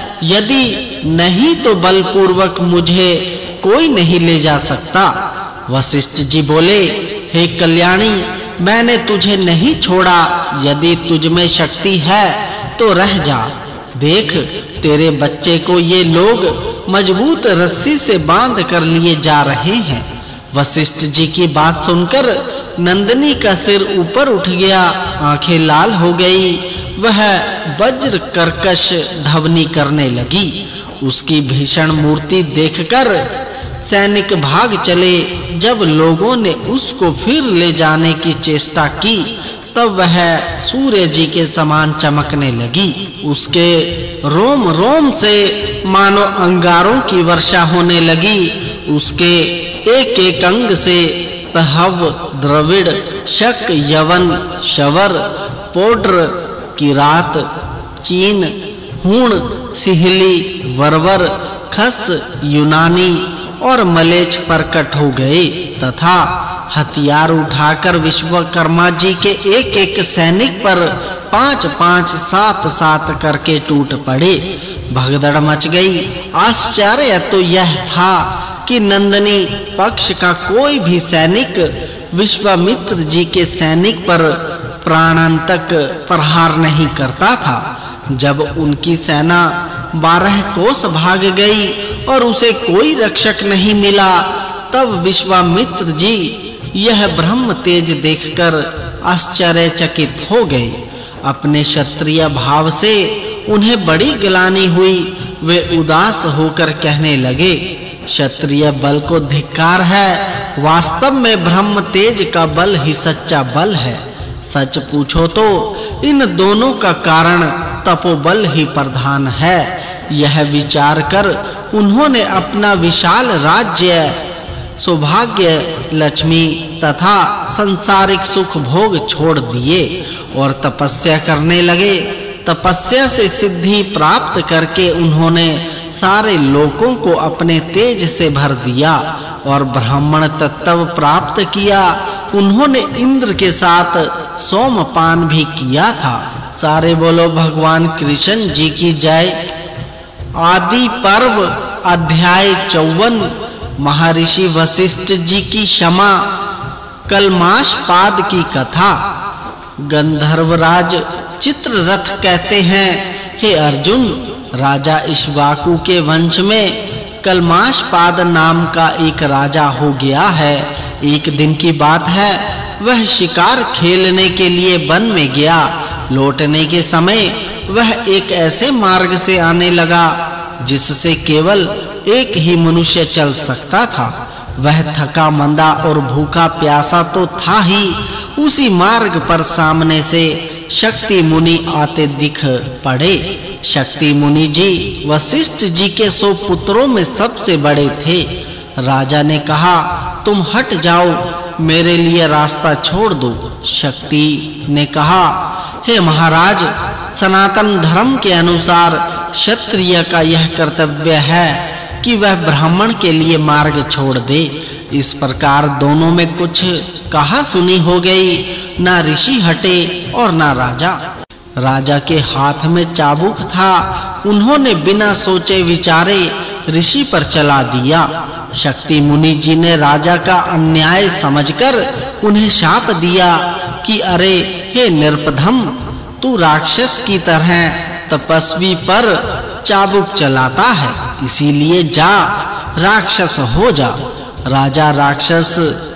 यदि नहीं तो बलपूर्वक मुझे कोई नहीं ले जा सकता। वशिष्ठ जी बोले, हे कल्याणी, मैंने तुझे नहीं छोड़ा। यदि तुझ में शक्ति है तो रह जा। देख, तेरे बच्चे को ये लोग मजबूत रस्सी से बांध कर लिए जा रहे हैं। वशिष्ठ जी की बात सुनकर नंदिनी का सिर ऊपर उठ गया, आंखें लाल हो गई। वह वज्र कर्कश ध्वनि करने लगी। उसकी भीषण मूर्ति देखकर सैनिक भाग चले। जब लोगों ने उसको फिर ले जाने की चेष्टा की, तब वह सूर्य जी के समान चमकने लगी। उसके रोम रोम से मानो अंगारों की वर्षा होने लगी। उसके एक एक अंग से तहव, द्रविड़, शक, यवन, शवर, पौड्र, किरात, चीन, हूण, सिहली, वरवर, खस, यूनानी और मलेच्छ प्रकट हो गए तथा हथियार उठाकर विश्वकर्मा जी के एक एक सैनिक पर 5-5, 7-7 करके टूट पड़े। भगदड़ मच गई। आश्चर्य तो यह था कि नंदिनी पक्ष का कोई भी सैनिक विश्वामित्र जी के सैनिक पर प्राणांतक प्रहार नहीं करता था। जब उनकी सेना 12 कोस भाग गई और उसे कोई रक्षक नहीं मिला, तब विश्वामित्र जी यह ब्रह्म तेज देखकर आश्चर्यचकित हो गए। अपने क्षत्रिय भाव से उन्हें बड़ी गिलानी हुई। वे उदास होकर कहने लगे, क्षत्रिय बल को धिक्कार है। वास्तव में ब्रह्म तेज का बल ही सच्चा बल है। सच पूछो तो इन दोनों का कारण तपोबल ही प्रधान है। यह विचार कर उन्होंने अपना विशाल राज्य, सौभाग्य, लक्ष्मी तथा संसारिक सुख भोग छोड़ दिए और तपस्या करने लगे। तपस्या से सिद्धि प्राप्त करके उन्होंने सारे लोकों को अपने तेज से भर दिया और ब्राह्मण तत्व प्राप्त किया। उन्होंने इंद्र के साथ सोमपान भी किया था। सारे बोलो भगवान कृष्ण जी की जय। आदि पर्व अध्याय 54 महर्षि वशिष्ठ जी की क्षमा। कल्माषपाद की कथा। गंधर्वराज चित्ररथ कहते हैं, हे अर्जुन, राजा इक्ष्वाकु के वंश में कल्माषपाद नाम का एक राजा हो गया है। एक दिन की बात है, वह शिकार खेलने के लिए वन में गया। लौटने के समय वह एक ऐसे मार्ग से आने लगा जिससे केवल एक ही मनुष्य चल सकता था। वह थका मंदा और भूखा प्यासा तो था ही, उसी मार्ग पर सामने से शक्ति मुनि आते दिख पड़े। शक्ति मुनि जी वशिष्ठ जी के 100 पुत्रों में सबसे बड़े थे। राजा ने कहा, तुम हट जाओ, मेरे लिए रास्ता छोड़ दो। शक्ति ने कहा, हे महाराज, सनातन धर्म के अनुसार क्षत्रिय का यह कर्तव्य है कि वह ब्राह्मण के लिए मार्ग छोड़ दे। इस प्रकार दोनों में कुछ कहा सुनी हो गई। ना ऋषि हटे और ना राजा। राजा के हाथ में चाबुक था। उन्होंने बिना सोचे विचारे ऋषि पर चला दिया। शक्ति मुनि जी ने राजा का अन्याय समझकर उन्हें शाप दिया कि अरे हे निर्पधम, तू राक्षस की तरह तपस्वी पर चाबुक चलाता है, इसीलिए जा, राक्षस हो जा। राजा राक्षस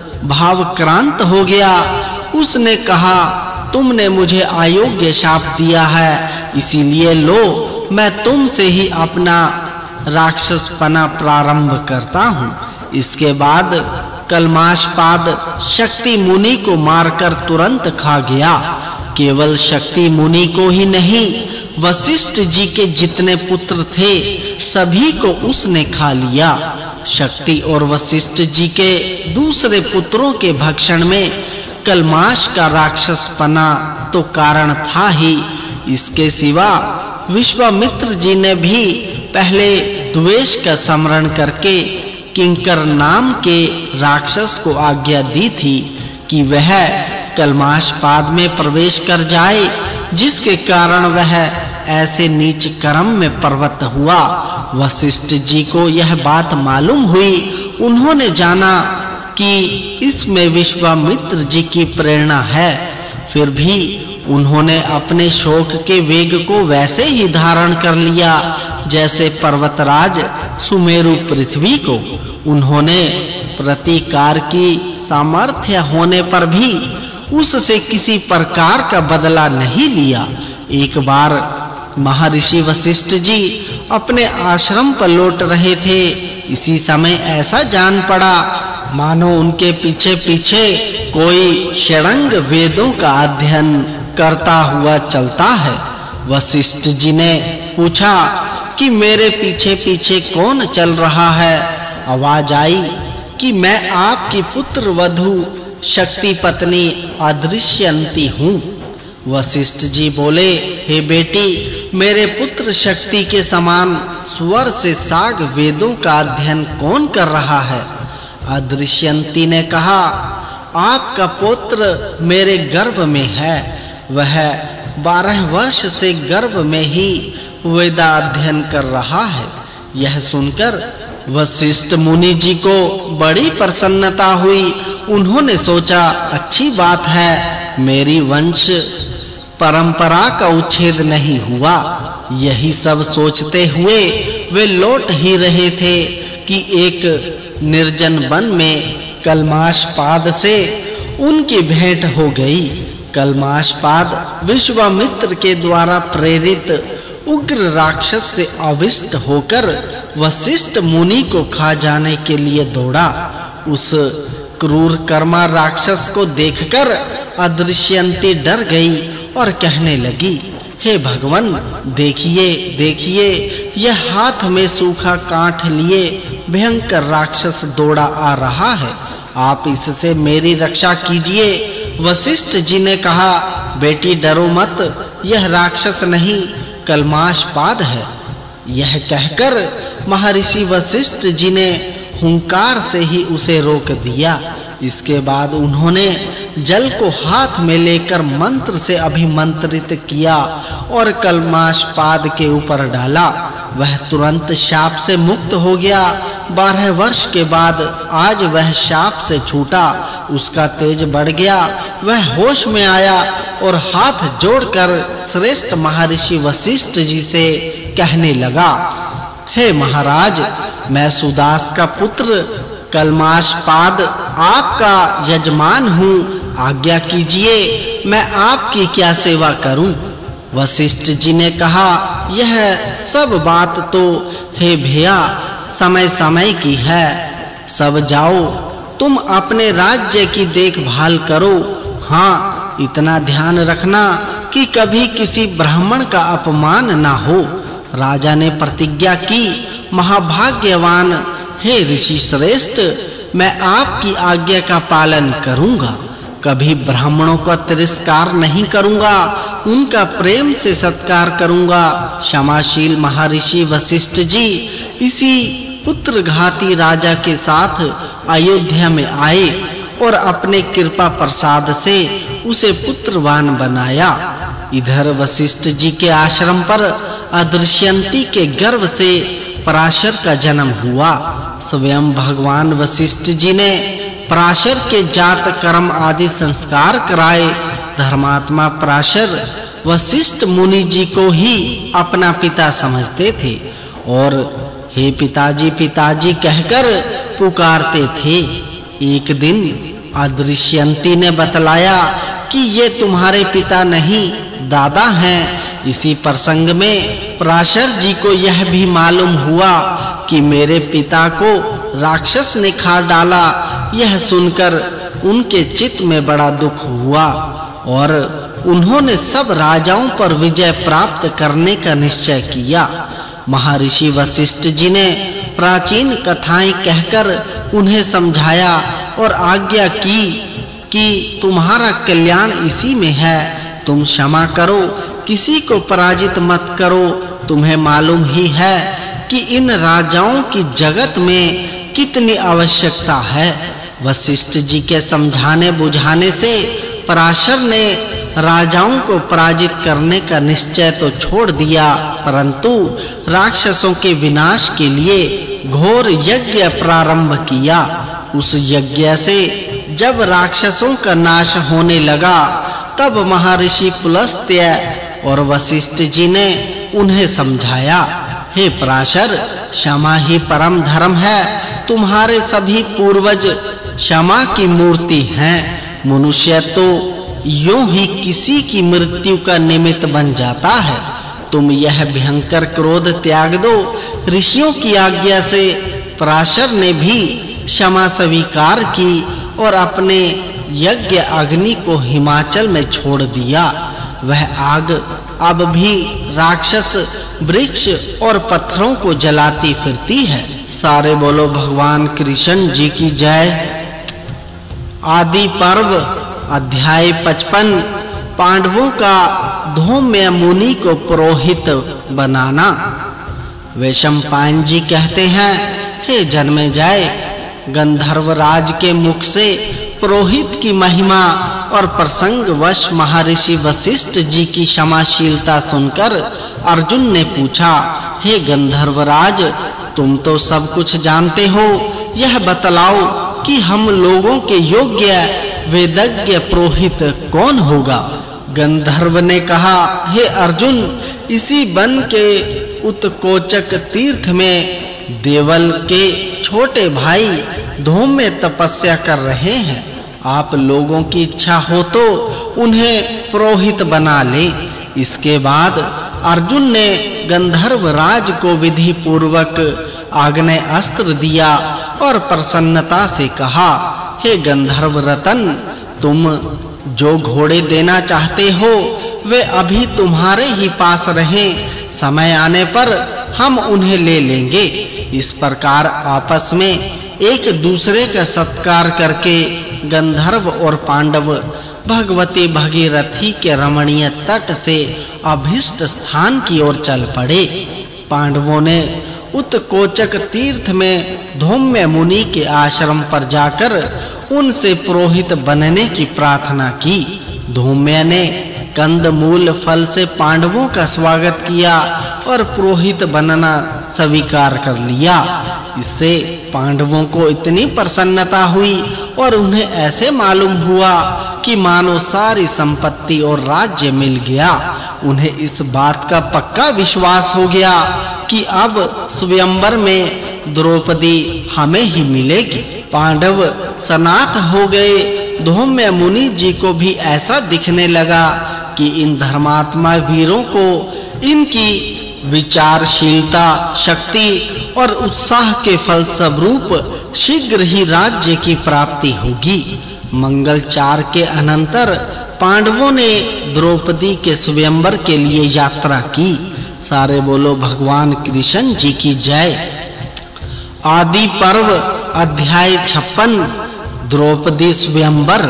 भावक्रांत हो गया। उसने कहा, तुमने मुझे अयोग्य शाप दिया है, इसीलिए लो, मैं तुमसे ही अपना राक्षसपना प्रारंभ करता हूँ। इसके बाद कल्माषपाद शक्ति मुनि को मारकर तुरंत खा गया। केवल शक्ति मुनि को ही नहीं, वशिष्ठ जी के जितने पुत्र थे सभी को उसने खा लिया। शक्ति और वशिष्ठ जी के दूसरे पुत्रों के भक्षण में कल्माष का राक्षसपना तो कारण था ही, इसके सिवा विश्वामित्र जी ने भी पहले द्वेष का स्मरण करके किंकर नाम के राक्षस को आज्ञा दी थी कि वह कल्माषपाद में प्रवेश कर जाए, जिसके कारण वह ऐसे नीच कर्म में प्रवृत्त हुआ। वशिष्ठ जी को यह बात मालूम हुई। उन्होंने जाना कि इसमें विश्वामित्र जी की प्रेरणा है, फिर भी उन्होंने अपने शोक के वेग को वैसे ही धारण कर लिया जैसे पर्वतराज सुमेरु पृथ्वी को। उन्होंने प्रतिकार की सामर्थ्य होने पर भी उससे किसी प्रकार का बदला नहीं लिया। एक बार महर्षि वशिष्ठ जी अपने आश्रम पर लौट रहे थे। इसी समय ऐसा जान पड़ा मानो उनके पीछे-पीछे कोई षडंग वेदों का अध्ययन करता हुआ चलता है। वशिष्ठ जी ने पूछा कि मेरे पीछे-पीछे कौन चल रहा है? आवाज आई कि मैं आपकी पुत्र वधू शक्ति पत्नी अदृश्यंती हूँ। वशिष्ठ जी बोले, हे बेटी, मेरे पुत्र शक्ति के समान स्वर से साग वेदों का अध्ययन कौन कर रहा है? अदृश्यंती ने कहा, आपका पुत्र मेरे गर्भ में है। वह 12 वर्ष से गर्भ में ही वेदाध्ययन कर रहा है। यह सुनकर वशिष्ठ मुनि जी को बड़ी प्रसन्नता हुई। उन्होंने सोचा, अच्छी बात है, मेरी वंश परंपरा का उच्छेद नहीं हुआ। यही सब सोचते हुए वे लौट ही रहे थे कि एक निर्जन वन में कल्माषपाद से उनकी भेंट हो गई। कल्माषपाद विश्वामित्र के द्वारा प्रेरित उग्र राक्षस से आविष्ट होकर वशिष्ठ मुनि को खा जाने के लिए दौड़ा। उस क्रूर कर्मा राक्षस को देखकर अदृश्यंती डर गई और कहने लगी, हे भगवान, देखिए देखिए, यह हाथ में सूखा काठ लिए भयंकर राक्षस दौड़ा आ रहा है। आप इससे मेरी रक्षा कीजिए। वशिष्ठ जी ने कहा, बेटी डरो मत, यह राक्षस नहीं कल्माषपाद है। यह कहकर महर्षि वशिष्ठ जी ने हुंकार से ही उसे रोक दिया। इसके बाद उन्होंने जल को हाथ में लेकर मंत्र से अभिमंत्रित किया और कल्माषपाद के ऊपर डाला। वह तुरंत शाप से मुक्त हो गया। 12 वर्ष के बाद आज वह शाप से छूटा, उसका तेज बढ़ गया, वह होश में आया और हाथ जोड़कर श्रेष्ठ महर्षि वशिष्ठ जी से कहने लगा, हे महाराज, मैं सुदास का पुत्र कलमाशपाद आपका यजमान हूँ, आज्ञा कीजिए, मैं आपकी क्या सेवा करूं? वशिष्ठ जी ने कहा, यह सब बात तो हे भैया समय-समय की है, सब जाओ, तुम अपने राज्य की देखभाल करो। हाँ, इतना ध्यान रखना कि कभी किसी ब्राह्मण का अपमान ना हो। राजा ने प्रतिज्ञा की, महाभाग्यवान हे ऋषि श्रेष्ठ, मैं आपकी आज्ञा का पालन करूंगा, कभी ब्राह्मणों का तिरस्कार नहीं करूंगा, उनका प्रेम से सत्कार करूंगा। क्षमाशील महर्षि वशिष्ठ जी इसी पुत्रघाती राजा के साथ अयोध्या में आए और अपने कृपा प्रसाद से उसे पुत्रवान बनाया। इधर वशिष्ठ जी के आश्रम पर अदृश्यंती के गर्भ से पराशर का जन्म हुआ। स्वयं भगवान वशिष्ठ जी ने पराशर के जात कर्म आदि संस्कार कराए। धर्मात्मा पराशर वशिष्ठ मुनि जी को ही अपना पिता समझते थे और हे पिताजी पिताजी कहकर पुकारते थे। एक दिन अदृश्यंती ने बतलाया कि ये तुम्हारे पिता नहीं दादा हैं। इसी प्रसंग में पराशर जी को यह भी मालूम हुआ कि मेरे पिता को राक्षस ने खा डाला। यह सुनकर उनके चित्त में बड़ा दुख हुआ और उन्होंने सब राजाओं पर विजय प्राप्त करने का निश्चय किया। महर्षि वशिष्ठ जी ने प्राचीन कथाएं कहकर उन्हें समझाया और आज्ञा की कि तुम्हारा कल्याण इसी में है, तुम क्षमा करो, किसी को पराजित मत करो। तुम्हें मालूम ही है कि इन राजाओं की जगत में कितनी आवश्यकता है। वशिष्ठ जी के समझाने बुझाने से पराशर ने राजाओं को पराजित करने का निश्चय तो छोड़ दिया, परंतु राक्षसों के विनाश के लिए घोर यज्ञ प्रारंभ किया। उस यज्ञ से जब राक्षसों का नाश होने लगा, तब महर्षि पुलस्त्य और वशिष्ठ जी ने उन्हें समझाया, हे पराशर, क्षमा ही परम धर्म है। तुम्हारे सभी पूर्वज क्षमा की मूर्ति हैं। मनुष्य तो यूं ही किसी की मृत्यु का निमित्त बन जाता है। तुम यह भयंकर क्रोध त्याग दो। ऋषियों की आज्ञा से पराशर ने भी क्षमा स्वीकार की और अपने यज्ञ अग्नि को हिमाचल में छोड़ दिया। वह आग अब भी राक्षस वृक्ष और पत्थरों को जलाती फिरती है। सारे बोलो भगवान कृष्ण जी की जय। आदि पर्व अध्याय 55। पांडवों का धौम्य मुनि को पुरोहित बनाना। वैशंपायन जी कहते हैं, हे जन्मेजय, गंधर्व राज के मुख से पुरोहित की महिमा और प्रसंगवश महर्षि वशिष्ठ जी की क्षमाशीलता सुनकर अर्जुन ने पूछा, हे गंधर्वराज, तुम तो सब कुछ जानते हो, यह बतलाओ कि हम लोगों के योग्य वेदज्ञ पुरोहित कौन होगा? गंधर्व ने कहा, हे अर्जुन, इसी वन के उत्कोचक तीर्थ में देवल के छोटे भाई धौम्य तपस्या कर रहे हैं। आप लोगों की इच्छा हो तो उन्हें पुरोहित बना ले। इसके बाद अर्जुन ने गंधर्व राज को विधि पूर्वक आग्नेय अस्त्र दिया और प्रसन्नता से कहा, हे गंधर्व रतन, तुम जो घोड़े देना चाहते हो वे अभी तुम्हारे ही पास रहें, समय आने पर हम उन्हें ले लेंगे। इस प्रकार आपस में एक दूसरे का सत्कार करके गंधर्व और पांडव भगवती भगीरथी के रमणीय तट से अभिष्ट स्थान की ओर चल पड़े। पांडवों ने उत्कोचक तीर्थ में धौम्य मुनि के आश्रम पर जाकर उनसे पुरोहित बनने की प्रार्थना की। धौम्य ने कंदमूल फल से पांडवों का स्वागत किया और पुरोहित बनना स्वीकार कर लिया। इससे पांडवों को इतनी प्रसन्नता हुई और उन्हें ऐसे मालूम हुआ कि मानो सारी संपत्ति और राज्य मिल गया। उन्हें इस बात का पक्का विश्वास हो गया कि अब स्वयंवर में द्रौपदी हमें ही मिलेगी। पांडव सनाथ हो गए। धौम्य मुनि जी को भी ऐसा दिखने लगा कि इन धर्मात्मा वीरों को इनकी विचारशीलता, शक्ति और उत्साह के फलस्वरूप शीघ्र ही राज्य की प्राप्ति होगी। मंगलचार के अनंतर पांडवों ने द्रौपदी के स्वयंवर के लिए यात्रा की। सारे बोलो भगवान कृष्ण जी की जय। आदि पर्व अध्याय 56 द्रौपदी स्वयंवर।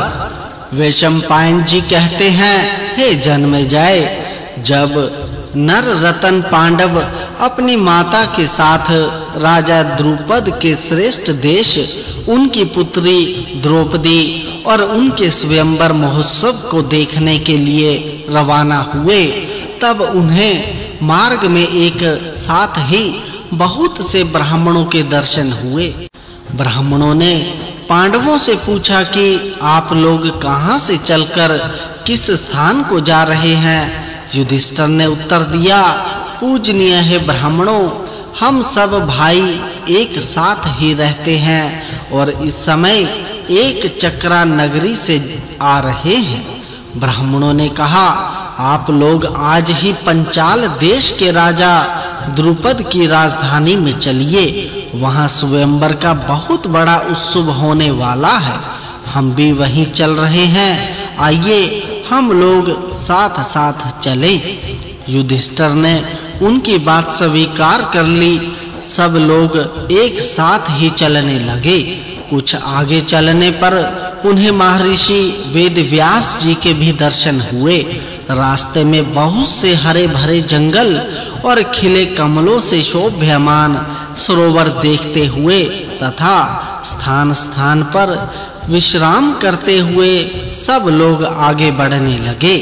वैशंपायन जी कहते हैं, हे जन्मेजय, जब नर रतन पांडव अपनी माता के साथ राजा द्रुपद के श्रेष्ठ देश उनकी पुत्री द्रौपदी और उनके स्वयंवर महोत्सव को देखने के लिए रवाना हुए, तब उन्हें मार्ग में एक साथ ही बहुत से ब्राह्मणों के दर्शन हुए। ब्राह्मणों ने पांडवों से पूछा कि आप लोग कहां से चलकर किस स्थान को जा रहे हैं? युधिष्ठिर ने उत्तर दिया, पूजनीय है ब्राह्मणों, हम सब भाई एक साथ ही रहते हैं और इस समय एक चक्रा नगरी से आ रहे हैं। ब्राह्मणों ने कहा, आप लोग आज ही पंचाल देश के राजा द्रुपद की राजधानी में चलिए, वहां स्वयंवर का बहुत बड़ा उत्सव होने वाला है। हम भी वहीं चल रहे हैं, आइए हम लोग साथ-साथ चलें। युधिष्ठिर ने उनकी बात स्वीकार कर ली। सब लोग एक साथ ही चलने लगे। कुछ आगे चलने पर उन्हें महर्षि वेदव्यास जी के भी दर्शन हुए। रास्ते में बहुत से हरे भरे जंगल और खिले कमलों से शोभ्यमान सरोवर देखते हुए तथा स्थान-स्थान पर विश्राम करते हुए सब लोग आगे बढ़ने लगे।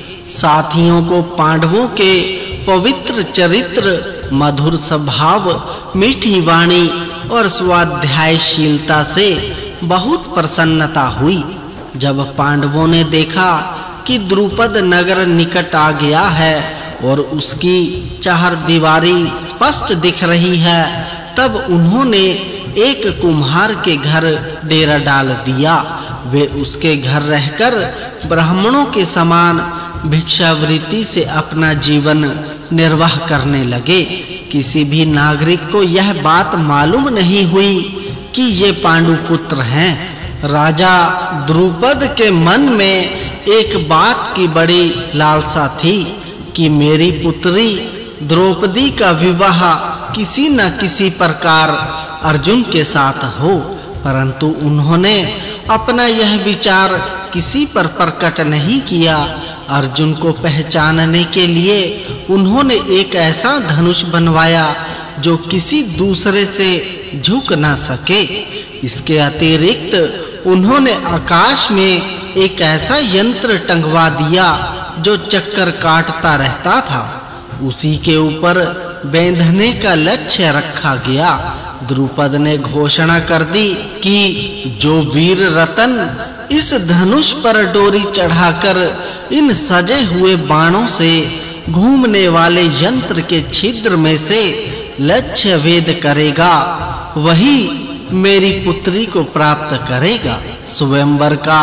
साथियों को पांडवों के पवित्र चरित्र, मधुर स्वभाव, मीठी वाणी और स्वाध्यायशीलता से बहुत प्रसन्नता हुई। जब पांडवों ने देखा कि द्रुपद नगर निकट आ गया है और उसकी चहारदीवारी स्पष्ट दिख रही है, तब उन्होंने एक कुम्हार के घर डेरा डाल दिया। वे उसके घर रहकर ब्राह्मणों के समान भिक्षावृत्ति से अपना जीवन निर्वाह करने लगे। किसी भी नागरिक को यह बात मालूम नहीं हुई कि ये पांडुपुत्र हैं। राजा द्रुपद के मन में एक बात की बड़ी लालसा थी कि मेरी पुत्री द्रौपदी का विवाह किसी न किसी प्रकार अर्जुन के साथ हो, परंतु उन्होंने अपना यह विचार किसी पर प्रकट नहीं किया। अर्जुन को पहचानने के लिए उन्होंने एक ऐसा धनुष बनवाया जो किसी दूसरे से झुक न सके। इसके अतिरिक्त उन्होंने आकाश में एक ऐसा यंत्र टंगवा दिया जो चक्कर काटता रहता था। उसी के ऊपर बेंधने का लक्ष्य रखा गया। द्रुपद ने घोषणा कर दी कि जो वीर रतन इस धनुष पर डोरी चढ़ाकर इन सजे हुए बाणों से घूमने वाले यंत्र के छिद्र में से लक्ष्य भेद करेगा, वही मेरी पुत्री को प्राप्त करेगा। स्वयंवर का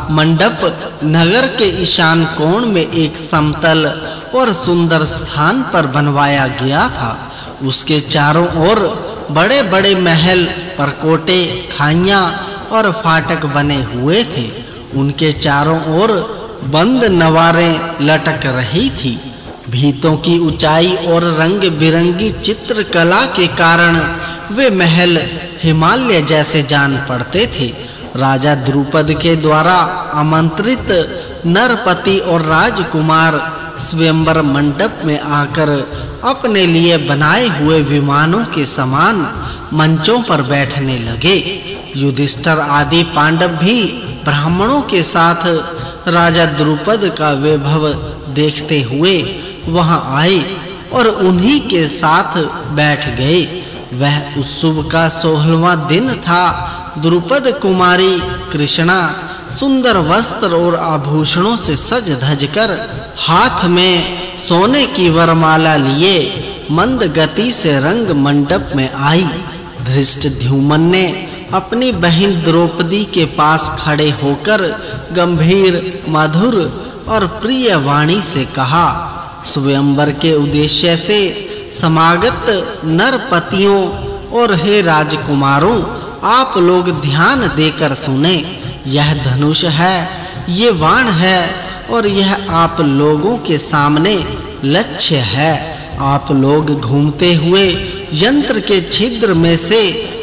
मंडप नगर के ईशान कोण में एक समतल और सुंदर स्थान पर बनवाया गया था। उसके चारों ओर बड़े-बड़े महल, परकोटे, खाइयां और फाटक बने हुए थे। उनके चारों ओर बंद नवारें लटक रही थी। भीतों की ऊंचाई और रंग-बिरंगी चित्रकला के कारण वे महल हिमालय जैसे जान पड़ते थे। राजा द्रुपद के द्वारा आमंत्रित नरपति और राजकुमार स्वयंवर मंडप में आकर अपने लिए बनाए हुए विमानों के समान मंचों पर बैठने लगे। युधिष्ठिर आदि पांडव भी ब्राह्मणों के साथ राजा द्रुपद का वैभव देखते हुए वहां आए और उन्हीं के साथ बैठ गए। वह उत्सव का 16वां दिन था। द्रुपद कुमारी कृष्णा सुंदर वस्त्र और आभूषणों से सज धज कर हाथ में सोने की वरमाला लिए मंद गति से रंग मंडप में आई। धृष्टद्युम्न ने अपनी बहन द्रौपदी के पास खड़े होकर गंभीर, मधुर और प्रिय वाणी से कहा, स्वयंवर के उद्देश्य से समागत नरपतियों और हे राजकुमारों, आप लोग ध्यान देकर सुने। यह धनुष है, ये बाण है और यह आप लोगों के सामने लक्ष्य है। आप लोग घूमते हुए यंत्र के छिद्र में से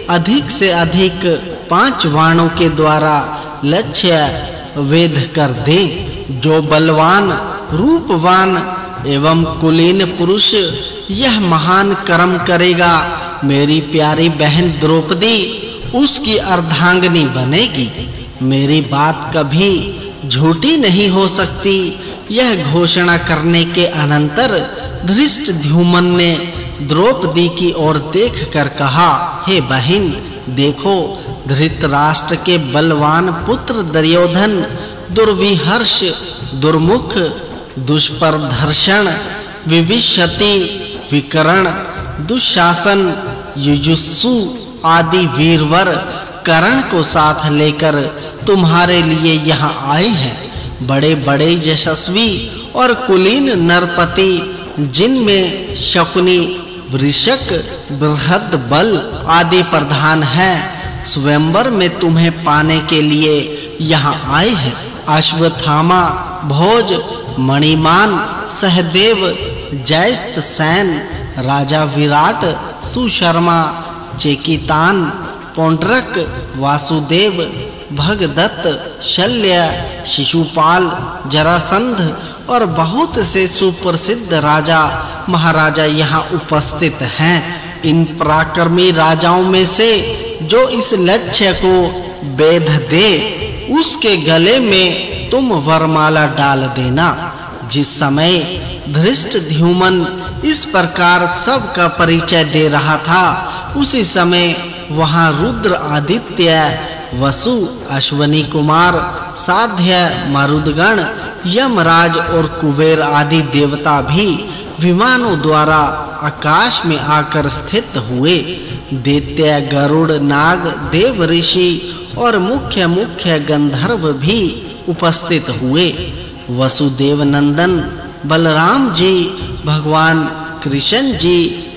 अधिक 5 बाणों के द्वारा लक्ष्य वेध कर दें। जो बलवान, रूपवान एवं कुलीन पुरुष यह महान कर्म करेगा, मेरी प्यारी बहन द्रौपदी उसकी अर्धांगिनी बनेगी। मेरी बात कभी झूठी नहीं हो सकती। यह घोषणा करने के अनंतर धृष्टद्युम्न ने द्रौपदी की ओर देखकर कहा, हे बहन, देखो, धृतराष्ट्र के बलवान पुत्र दुर्योधन दुर्विहर्ष, दुर्मुख, दुष्प्रदर्शन, विभिषति, विकर्ण, दुशासन, युयुत्सु आदि वीरवर कर्ण को साथ लेकर तुम्हारे लिए यहाँ आए हैं। बड़े-बड़े यशस्वी और कुलीन नरपति, जिनमें शकुनी, वृषक, बृहद्बल आदि प्रधान हैं, स्वयंवर में तुम्हें पाने के लिए यहाँ आए हैं। अश्वत्थामा, भोज, मणिमान, सहदेव, जयद्रथ, राजा विराट, सुशर्मा, चेकितान, पौंड्रक, वासुदेव, भगदत्त, शल्य, शिशुपाल, जरासंध और बहुत से सुप्रसिद्ध राजा महाराजा यहाँ उपस्थित हैं। इन पराक्रमी राजाओं में से जो इस लक्ष्य को बेध दे, उसके गले में तुम वरमाला डाल देना। जिस समय धृष्टद्युम्न इस प्रकार सबका परिचय दे रहा था, उसी समय वहां रुद्र, आदित्य, वसु, अश्वनी कुमार, साध्य, मरुदगण, यमराज और कुबेर आदि देवता भी विमानों द्वारा आकाश में आकर स्थित हुए। दैत्य, गरुड़, नाग, देव ऋषि और मुख्य गंधर्व भी उपस्थित हुए। वसुदेव नंदन बलराम जी, भगवान कृष्ण जी,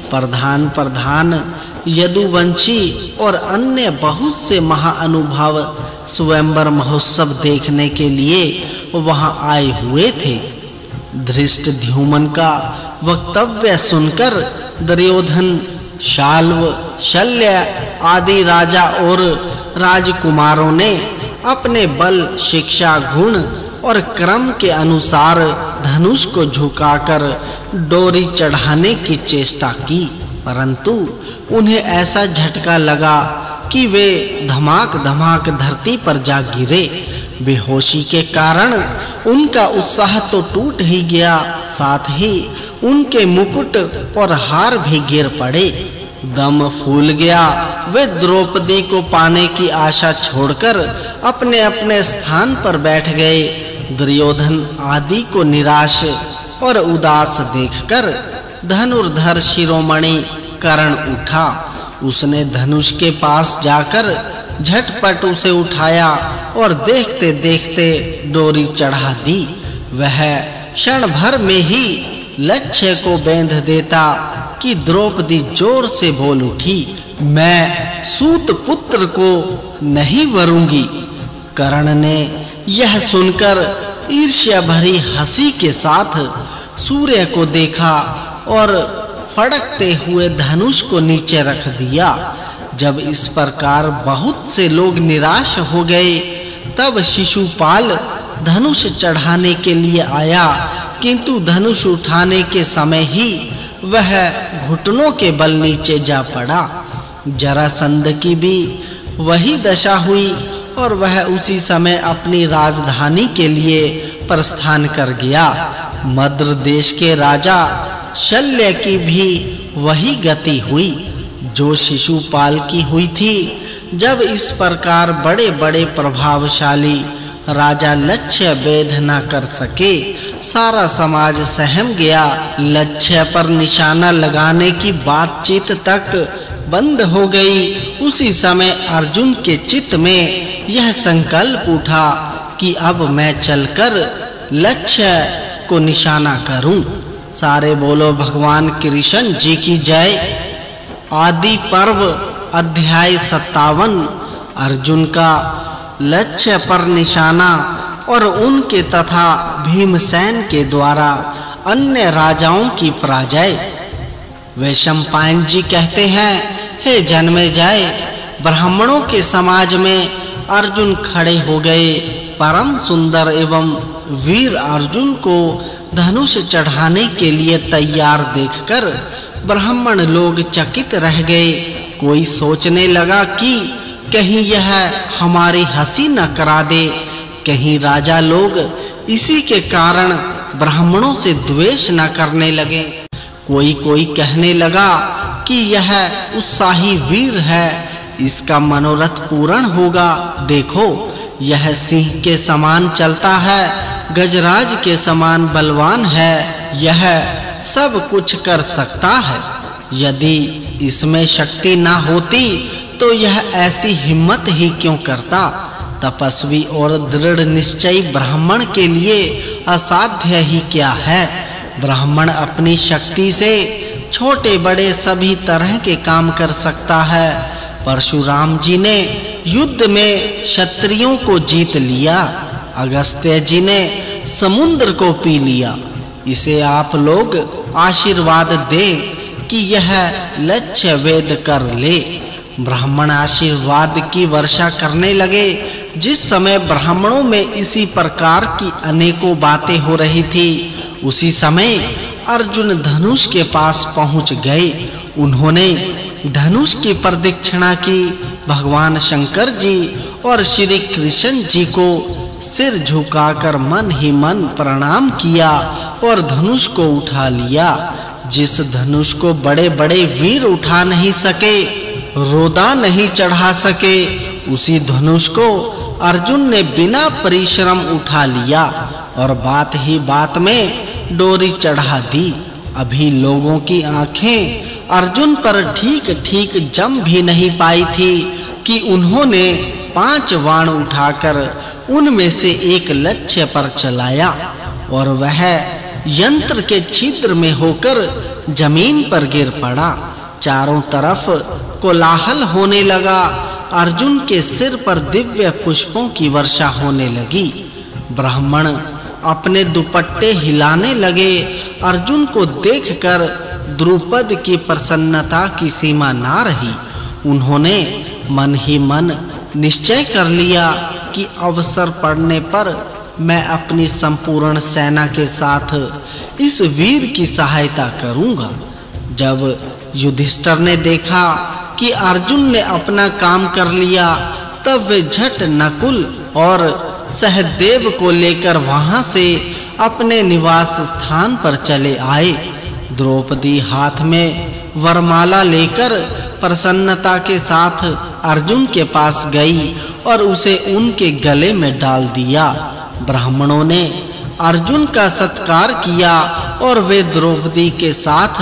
प्रधान यदुवंशी और अन्य बहुत से महाअनुभव स्वयंवर महोत्सव देखने के लिए वहां आए हुए थे। धृष्टद्युम्न का वक्तव्य सुनकर दुर्योधन, शाल्व, शल्य आदि राजा और राजकुमारों ने अपने बल, शिक्षा, गुण और क्रम के अनुसार धनुष को झुकाकर डोरी चढ़ाने की चेष्टा की, परंतु उन्हें ऐसा झटका लगा कि वे धमाक धरती पर जा गिरे। बेहोशी के कारण उनका उत्साह तो टूट ही गया, साथ ही उनके मुकुट और हार भी गिर पड़े। दम फूल गया। वे द्रौपदी को पाने की आशा छोड़कर अपने-अपने स्थान पर बैठ गए। दुर्योधन आदि को निराश और उदास देखकर धनुर्धर शिरोमणि कर्ण उठा। उसने धनुष के पास जाकर झटपट उसे उठाया और देखते-देखते डोरी चढ़ा दी। वह क्षण भर में ही लक्ष्य को बेंध देता कि द्रौपदी जोर से बोल उठी, मैं सूत पुत्र को नहीं वरूंगी। कर्ण ने यह सुनकर ईर्ष्या भरी हंसी के साथ सूर्य को देखा और फड़कते हुए धनुष को नीचे रख दिया। जब इस प्रकार बहुत से लोग निराश हो गए, तब शिशुपाल धनुष चढ़ाने के लिए आया, किंतु धनुष उठाने के समय ही वह घुटनों के बल नीचे जा पड़ा। जरासंध की भी वही दशा हुई और वह उसी समय अपनी राजधानी के लिए प्रस्थान कर गया। मद्र देश के राजा शल्य की भी वही गति हुई जो शिशुपाल की हुई थी। जब इस प्रकार बड़े-बड़े प्रभावशाली राजा लक्ष्य भेद न कर सके, सारा समाज सहम गया। लक्ष्य पर निशाना लगाने की बातचीत तक बंद हो गई। उसी समय अर्जुन के चित्त में यह संकल्प उठा कि अब मैं चलकर लक्ष्य को निशाना करूं। सारे बोलो भगवान कृष्ण जी की जय। आदि पर्व अध्याय 57। अर्जुन का लक्ष्य पर निशाना और उनके तथा भीमसेन के द्वारा अन्य राजाओं की पराजय। वैशंपायन जी कहते हैं, हे जन्मेजय, ब्राह्मणों के समाज में अर्जुन खड़े हो गए। परम सुंदर एवं वीर अर्जुन को धनुष चढ़ाने के लिए तैयार देखकर ब्राह्मण लोग चकित रह गए। कोई सोचने लगा कि कहीं यह हमारी हंसी न करा दे। कहीं राजा लोग इसी के कारण ब्राह्मणों से द्वेष न करने लगे। कोई कहने लगा कि यह उत्साही वीर है, इसका मनोरथ पूर्ण होगा। देखो, यह सिंह के समान चलता है, गजराज के समान बलवान है, यह सब कुछ कर सकता है। यदि इसमें शक्ति ना होती तो यह ऐसी हिम्मत ही क्यों करता। तपस्वी और दृढ़ निश्चयी ब्राह्मण के लिए असाध्य ही क्या है। ब्राह्मण अपनी शक्ति से छोटे बड़े सभी तरह के काम कर सकता है। परशुराम जी ने युद्ध में क्षत्रियों को जीत लिया। अगस्त्य जी ने समुद्र को पी लिया। इसे आप लोग आशीर्वाद दें कि यह लक्ष्य भेद कर ले। ब्राह्मण आशीर्वाद की वर्षा करने लगे। जिस समय ब्राह्मणों में इसी प्रकार की अनेकों बातें हो रही थी, उसी समय अर्जुन धनुष के पास पहुंच गए। उन्होंने धनुष की प्रदक्षिणा की। भगवान शंकर जी और श्री कृष्ण जी को सिर झुकाकर मन ही मन प्रणाम किया और धनुष को उठा लिया। जिस धनुष को बड़े-बड़े वीर उठा नहीं सके, रोदा नहीं चढ़ा सके, उसी धनुष को अर्जुन ने बिना परिश्रम उठा लिया और बात ही बात में डोरी चढ़ा दी। अभी लोगों की आंखें अर्जुन पर ठीक-ठीक जम भी नहीं पाई थी कि उन्होंने 5 बाण उठाकर उनमें से एक लक्ष्य पर चलाया और वह यंत्र के छिद्र में होकर जमीन पर गिर पड़ा। चारों तरफ कोलाहल होने लगा। अर्जुन के सिर पर दिव्य पुष्पों की वर्षा होने लगी। ब्राह्मण अपने दुपट्टे हिलाने लगे। अर्जुन को देखकर द्रुपद की प्रसन्नता की सीमा ना रही। उन्होंने मन ही मन निश्चय कर लिया कि अवसर पड़ने पर मैं अपनी संपूर्ण सेना के साथ इस वीर की सहायता करूंगा। जब युधिष्ठिर ने देखा कि अर्जुन ने अपना काम कर लिया, तब वे झट नकुल और सहदेव को लेकर वहां से अपने निवास स्थान पर चले आए। द्रौपदी हाथ में वरमाला लेकर प्रसन्नता के साथ अर्जुन के पास गई और उसे उनके गले में डाल दिया। ब्राह्मणों ने अर्जुन का सत्कार किया और वे द्रौपदी के साथ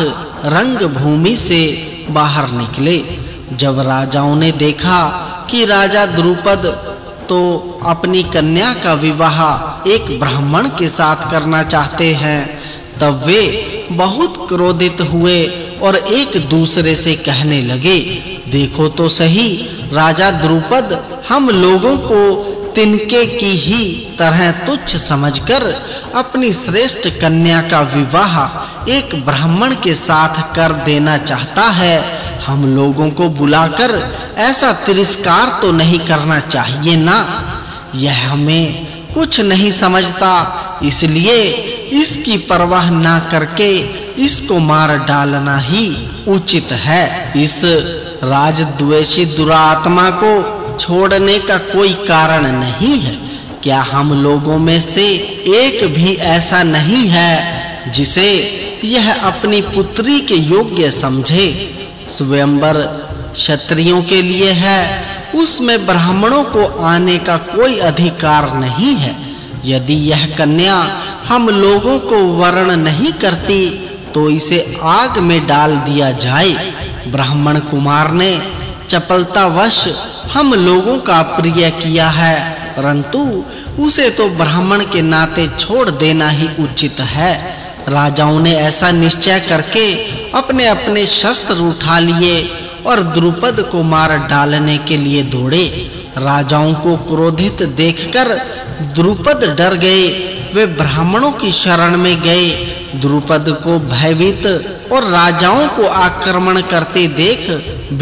रंगभूमि से बाहर निकले। जब राजाओं ने देखा कि राजा द्रुपद तो अपनी कन्या का विवाह एक ब्राह्मण के साथ करना चाहते हैं, तब वे बहुत क्रोधित हुए और एक दूसरे से कहने लगे, देखो तो सही, राजा द्रुपद हम लोगों को तिनके की ही तरह तुच्छ समझकर अपनी श्रेष्ठ कन्या का विवाह एक ब्राह्मण के साथ कर देना चाहता है। हम लोगों को बुलाकर ऐसा तिरस्कार तो नहीं करना चाहिए ना। यह हमें कुछ नहीं समझता, इसलिए इसकी परवाह ना करके इसको मार डालना ही उचित है। इस राजद्वेषी दुरात्मा को छोड़ने का कोई कारण नहीं है, क्या हम लोगों में से एक भी ऐसा नहीं है जिसे यह अपनी पुत्री के योग्य समझे? स्वयंवर क्षत्रियों के लिए है, उसमें ब्राह्मणों को आने का कोई अधिकार नहीं है। यदि यह कन्या हम लोगों को वर्ण नहीं करती तो इसे आग में डाल दिया जाए। ब्राह्मण कुमार ने चपलतावश हम लोगों का प्रिय किया है, परंतु उसे तो ब्राह्मण के नाते छोड़ देना ही उचित है। राजाओं ने ऐसा निश्चय करके अपने-अपने शस्त्र उठा लिए और द्रुपद को मार डालने के लिए दौड़े। राजाओं को क्रोधित देखकर द्रुपद डर गए। वे ब्राह्मणों की शरण में गए। द्रुपद को भयभीत और राजाओं को आक्रमण करते देख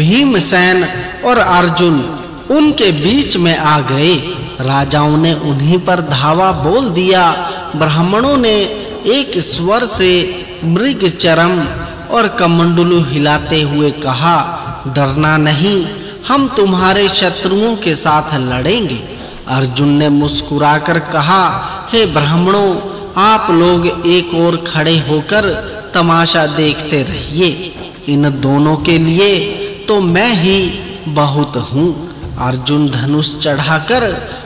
भीमसेन और अर्जुन उनके बीच में आ गए। राजाओं ने उन्हीं पर धावा बोल दिया। ब्राह्मणों ने एक स्वर से मृग चरम और कमंडलू हिलाते हुए कहा, डरना नहीं, हम तुम्हारे शत्रुओं के साथ लड़ेंगे। अर्जुन ने मुस्कुराकर कहा, हे ब्राह्मणों, आप लोग एक ओर खड़े होकर तमाशा देखते रहिए। इन दोनों के लिए तो मैं ही बहुत हूँ। अर्जुन धनुष चढ़ाकर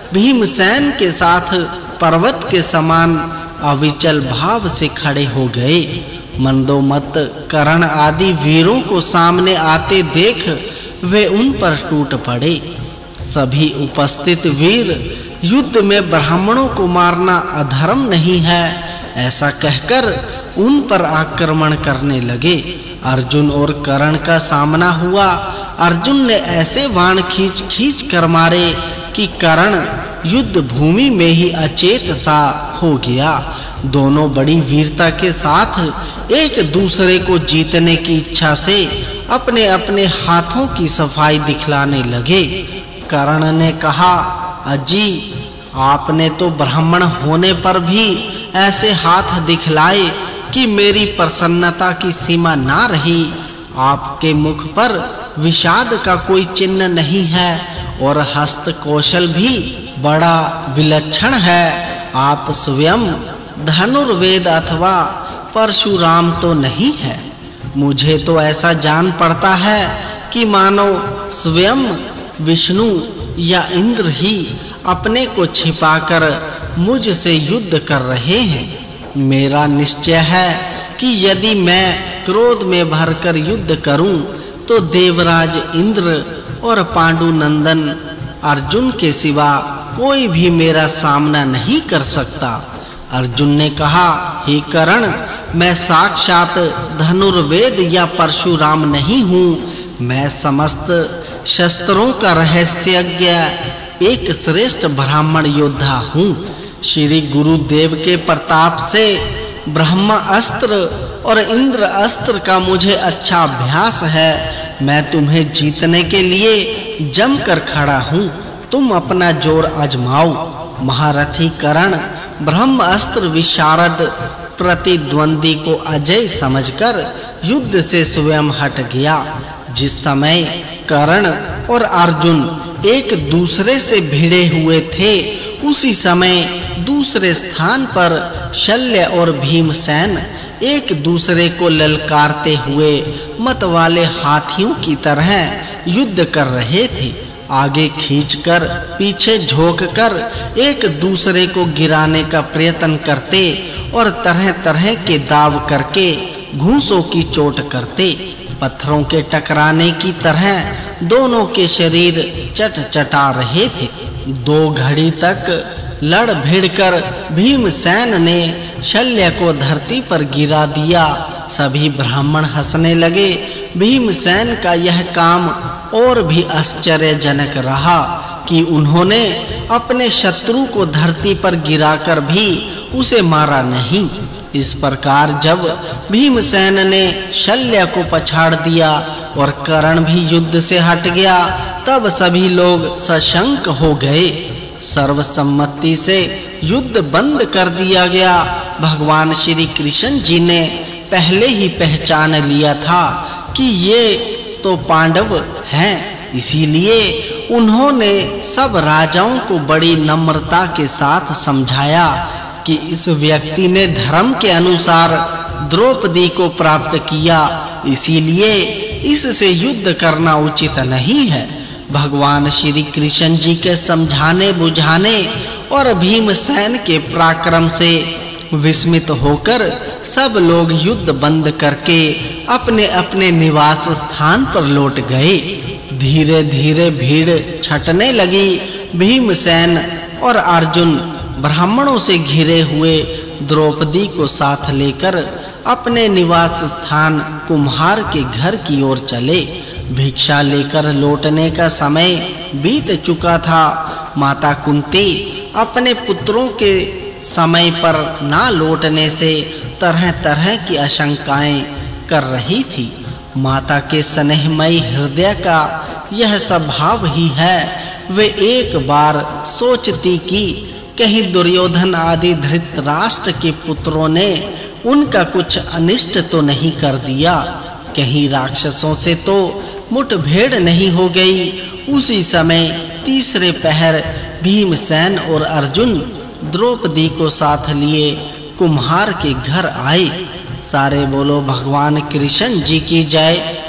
भीमसेन के साथ पर्वत के समान अविचल भाव से खड़े हो गए। मंदोमत, कर्ण आदि वीरों को सामने आते देख वे उन पर टूट पड़े। सभी उपस्थित वीर युद्ध में ब्राह्मणों को मारना अधर्म नहीं है, ऐसा कहकर उन पर आक्रमण करने लगे। अर्जुन और कर्ण का सामना हुआ। अर्जुन ने ऐसे बाण खींच कर मारे कि कर्ण युद्ध भूमि में ही अचेत सा हो गया। दोनों बड़ी वीरता के साथ एक दूसरे को जीतने की इच्छा से अपने-अपने हाथों की सफाई दिखलाने लगे। कर्ण ने कहा, अजी, आपने तो ब्राह्मण होने पर भी ऐसे हाथ दिखलाए कि मेरी प्रसन्नता की सीमा ना रही। आपके मुख पर विषाद का कोई चिन्ह नहीं है और हस्त कौशल भी बड़ा विलक्षण है। आप स्वयं धनुर्वेद अथवा परशुराम तो नहीं है। मुझे तो ऐसा जान पड़ता है कि मानो स्वयं विष्णु या इंद्र ही अपने को छिपाकर मुझसे युद्ध कर रहे हैं। मेरा निश्चय है कि यदि मैं क्रोध में भरकर युद्ध करूं तो देवराज इंद्र और पांडु नंदन अर्जुन के सिवा कोई भी मेरा सामना नहीं कर सकता। अर्जुन ने कहा, हे कर्ण, मैं साक्षात धनुर्वेद या परशुराम नहीं हूँ। मैं समस्त शस्त्रों का रहस्यज्ञ एक श्रेष्ठ ब्राह्मण योद्धा हूँ। श्री गुरुदेव के प्रताप से ब्रह्मा अस्त्र और इंद्र अस्त्र का मुझे अच्छा अभ्यास है। मैं तुम्हें जीतने के लिए जमकर खड़ा हूँ। तुम अपना जोर आजमाओ। महारथी कर्ण ब्रह्म अस्त्र विशारद प्रतिद्वंदी को अजय समझकर युद्ध से स्वयं हट गया। जिस समय कर्ण और अर्जुन एक दूसरे से भिड़े हुए थे, उसी समय दूसरे स्थान पर शल्य और भीमसेन एक दूसरे को ललकारते हुए मतवाले हाथियों की तरह युद्ध कर रहे थे। आगे खींचकर, पीछे झोंककर एक दूसरे को गिराने का प्रयत्न करते और तरह-तरह के दाव करके घूंसों की चोट करते। पत्थरों के टकराने की तरह दोनों के शरीर चट-चटा रहे थे। 2 घड़ी तक लड़ भिड़कर भीमसेन ने शल्य को धरती पर गिरा दिया। सभी ब्राह्मण हंसने लगे। भीमसेन का यह काम और भी आश्चर्यजनक रहा कि उन्होंने अपने शत्रु को धरती पर गिराकर भी उसे मारा नहीं। इस प्रकार जब भीमसेन ने शल्य को पछाड़ दिया और कर्ण भी युद्ध से हट गया, तब सभी लोग सशंक हो गए। सर्वसम्मति से युद्ध बंद कर दिया गया। भगवान श्री कृष्ण जी ने पहले ही पहचान लिया था कि ये तो पांडव हैं, इसीलिए उन्होंने सब राजाओं को बड़ी नम्रता के साथ समझाया कि इस व्यक्ति ने धर्म के अनुसार द्रौपदी को प्राप्त किया, इसीलिए इससे युद्ध करना उचित नहीं है। भगवान श्री कृष्ण जी के समझाने बुझाने और भीमसेन के पराक्रम से विस्मित होकर सब लोग युद्ध बंद करके अपने-अपने निवास स्थान पर लौट गए। धीरे-धीरे भीड़ छटने लगी। भीमसेन और अर्जुन ब्राह्मणों से घिरे हुए द्रौपदी को साथ लेकर अपने निवास स्थान कुम्हार के घर की ओर चले। भिक्षा लेकर लौटने का समय बीत चुका था। माता कुंती अपने पुत्रों के समय पर ना लौटने से तरह-तरह की आशंकाएं कर रही थी। माता के स्नेहमयी हृदय का यह स्वभाव ही है। वे एक बार सोचती कि कहीं दुर्योधन आदि धृतराष्ट्र के पुत्रों ने उनका कुछ अनिष्ट तो नहीं कर दिया, कहीं राक्षसों से तो मुठभेड़ नहीं हो गई। उसी समय तीसरे पहर भीमसेन और अर्जुन द्रौपदी को साथ लिए कुम्हार के घर आए। सारे बोलो भगवान कृष्ण जी की जय।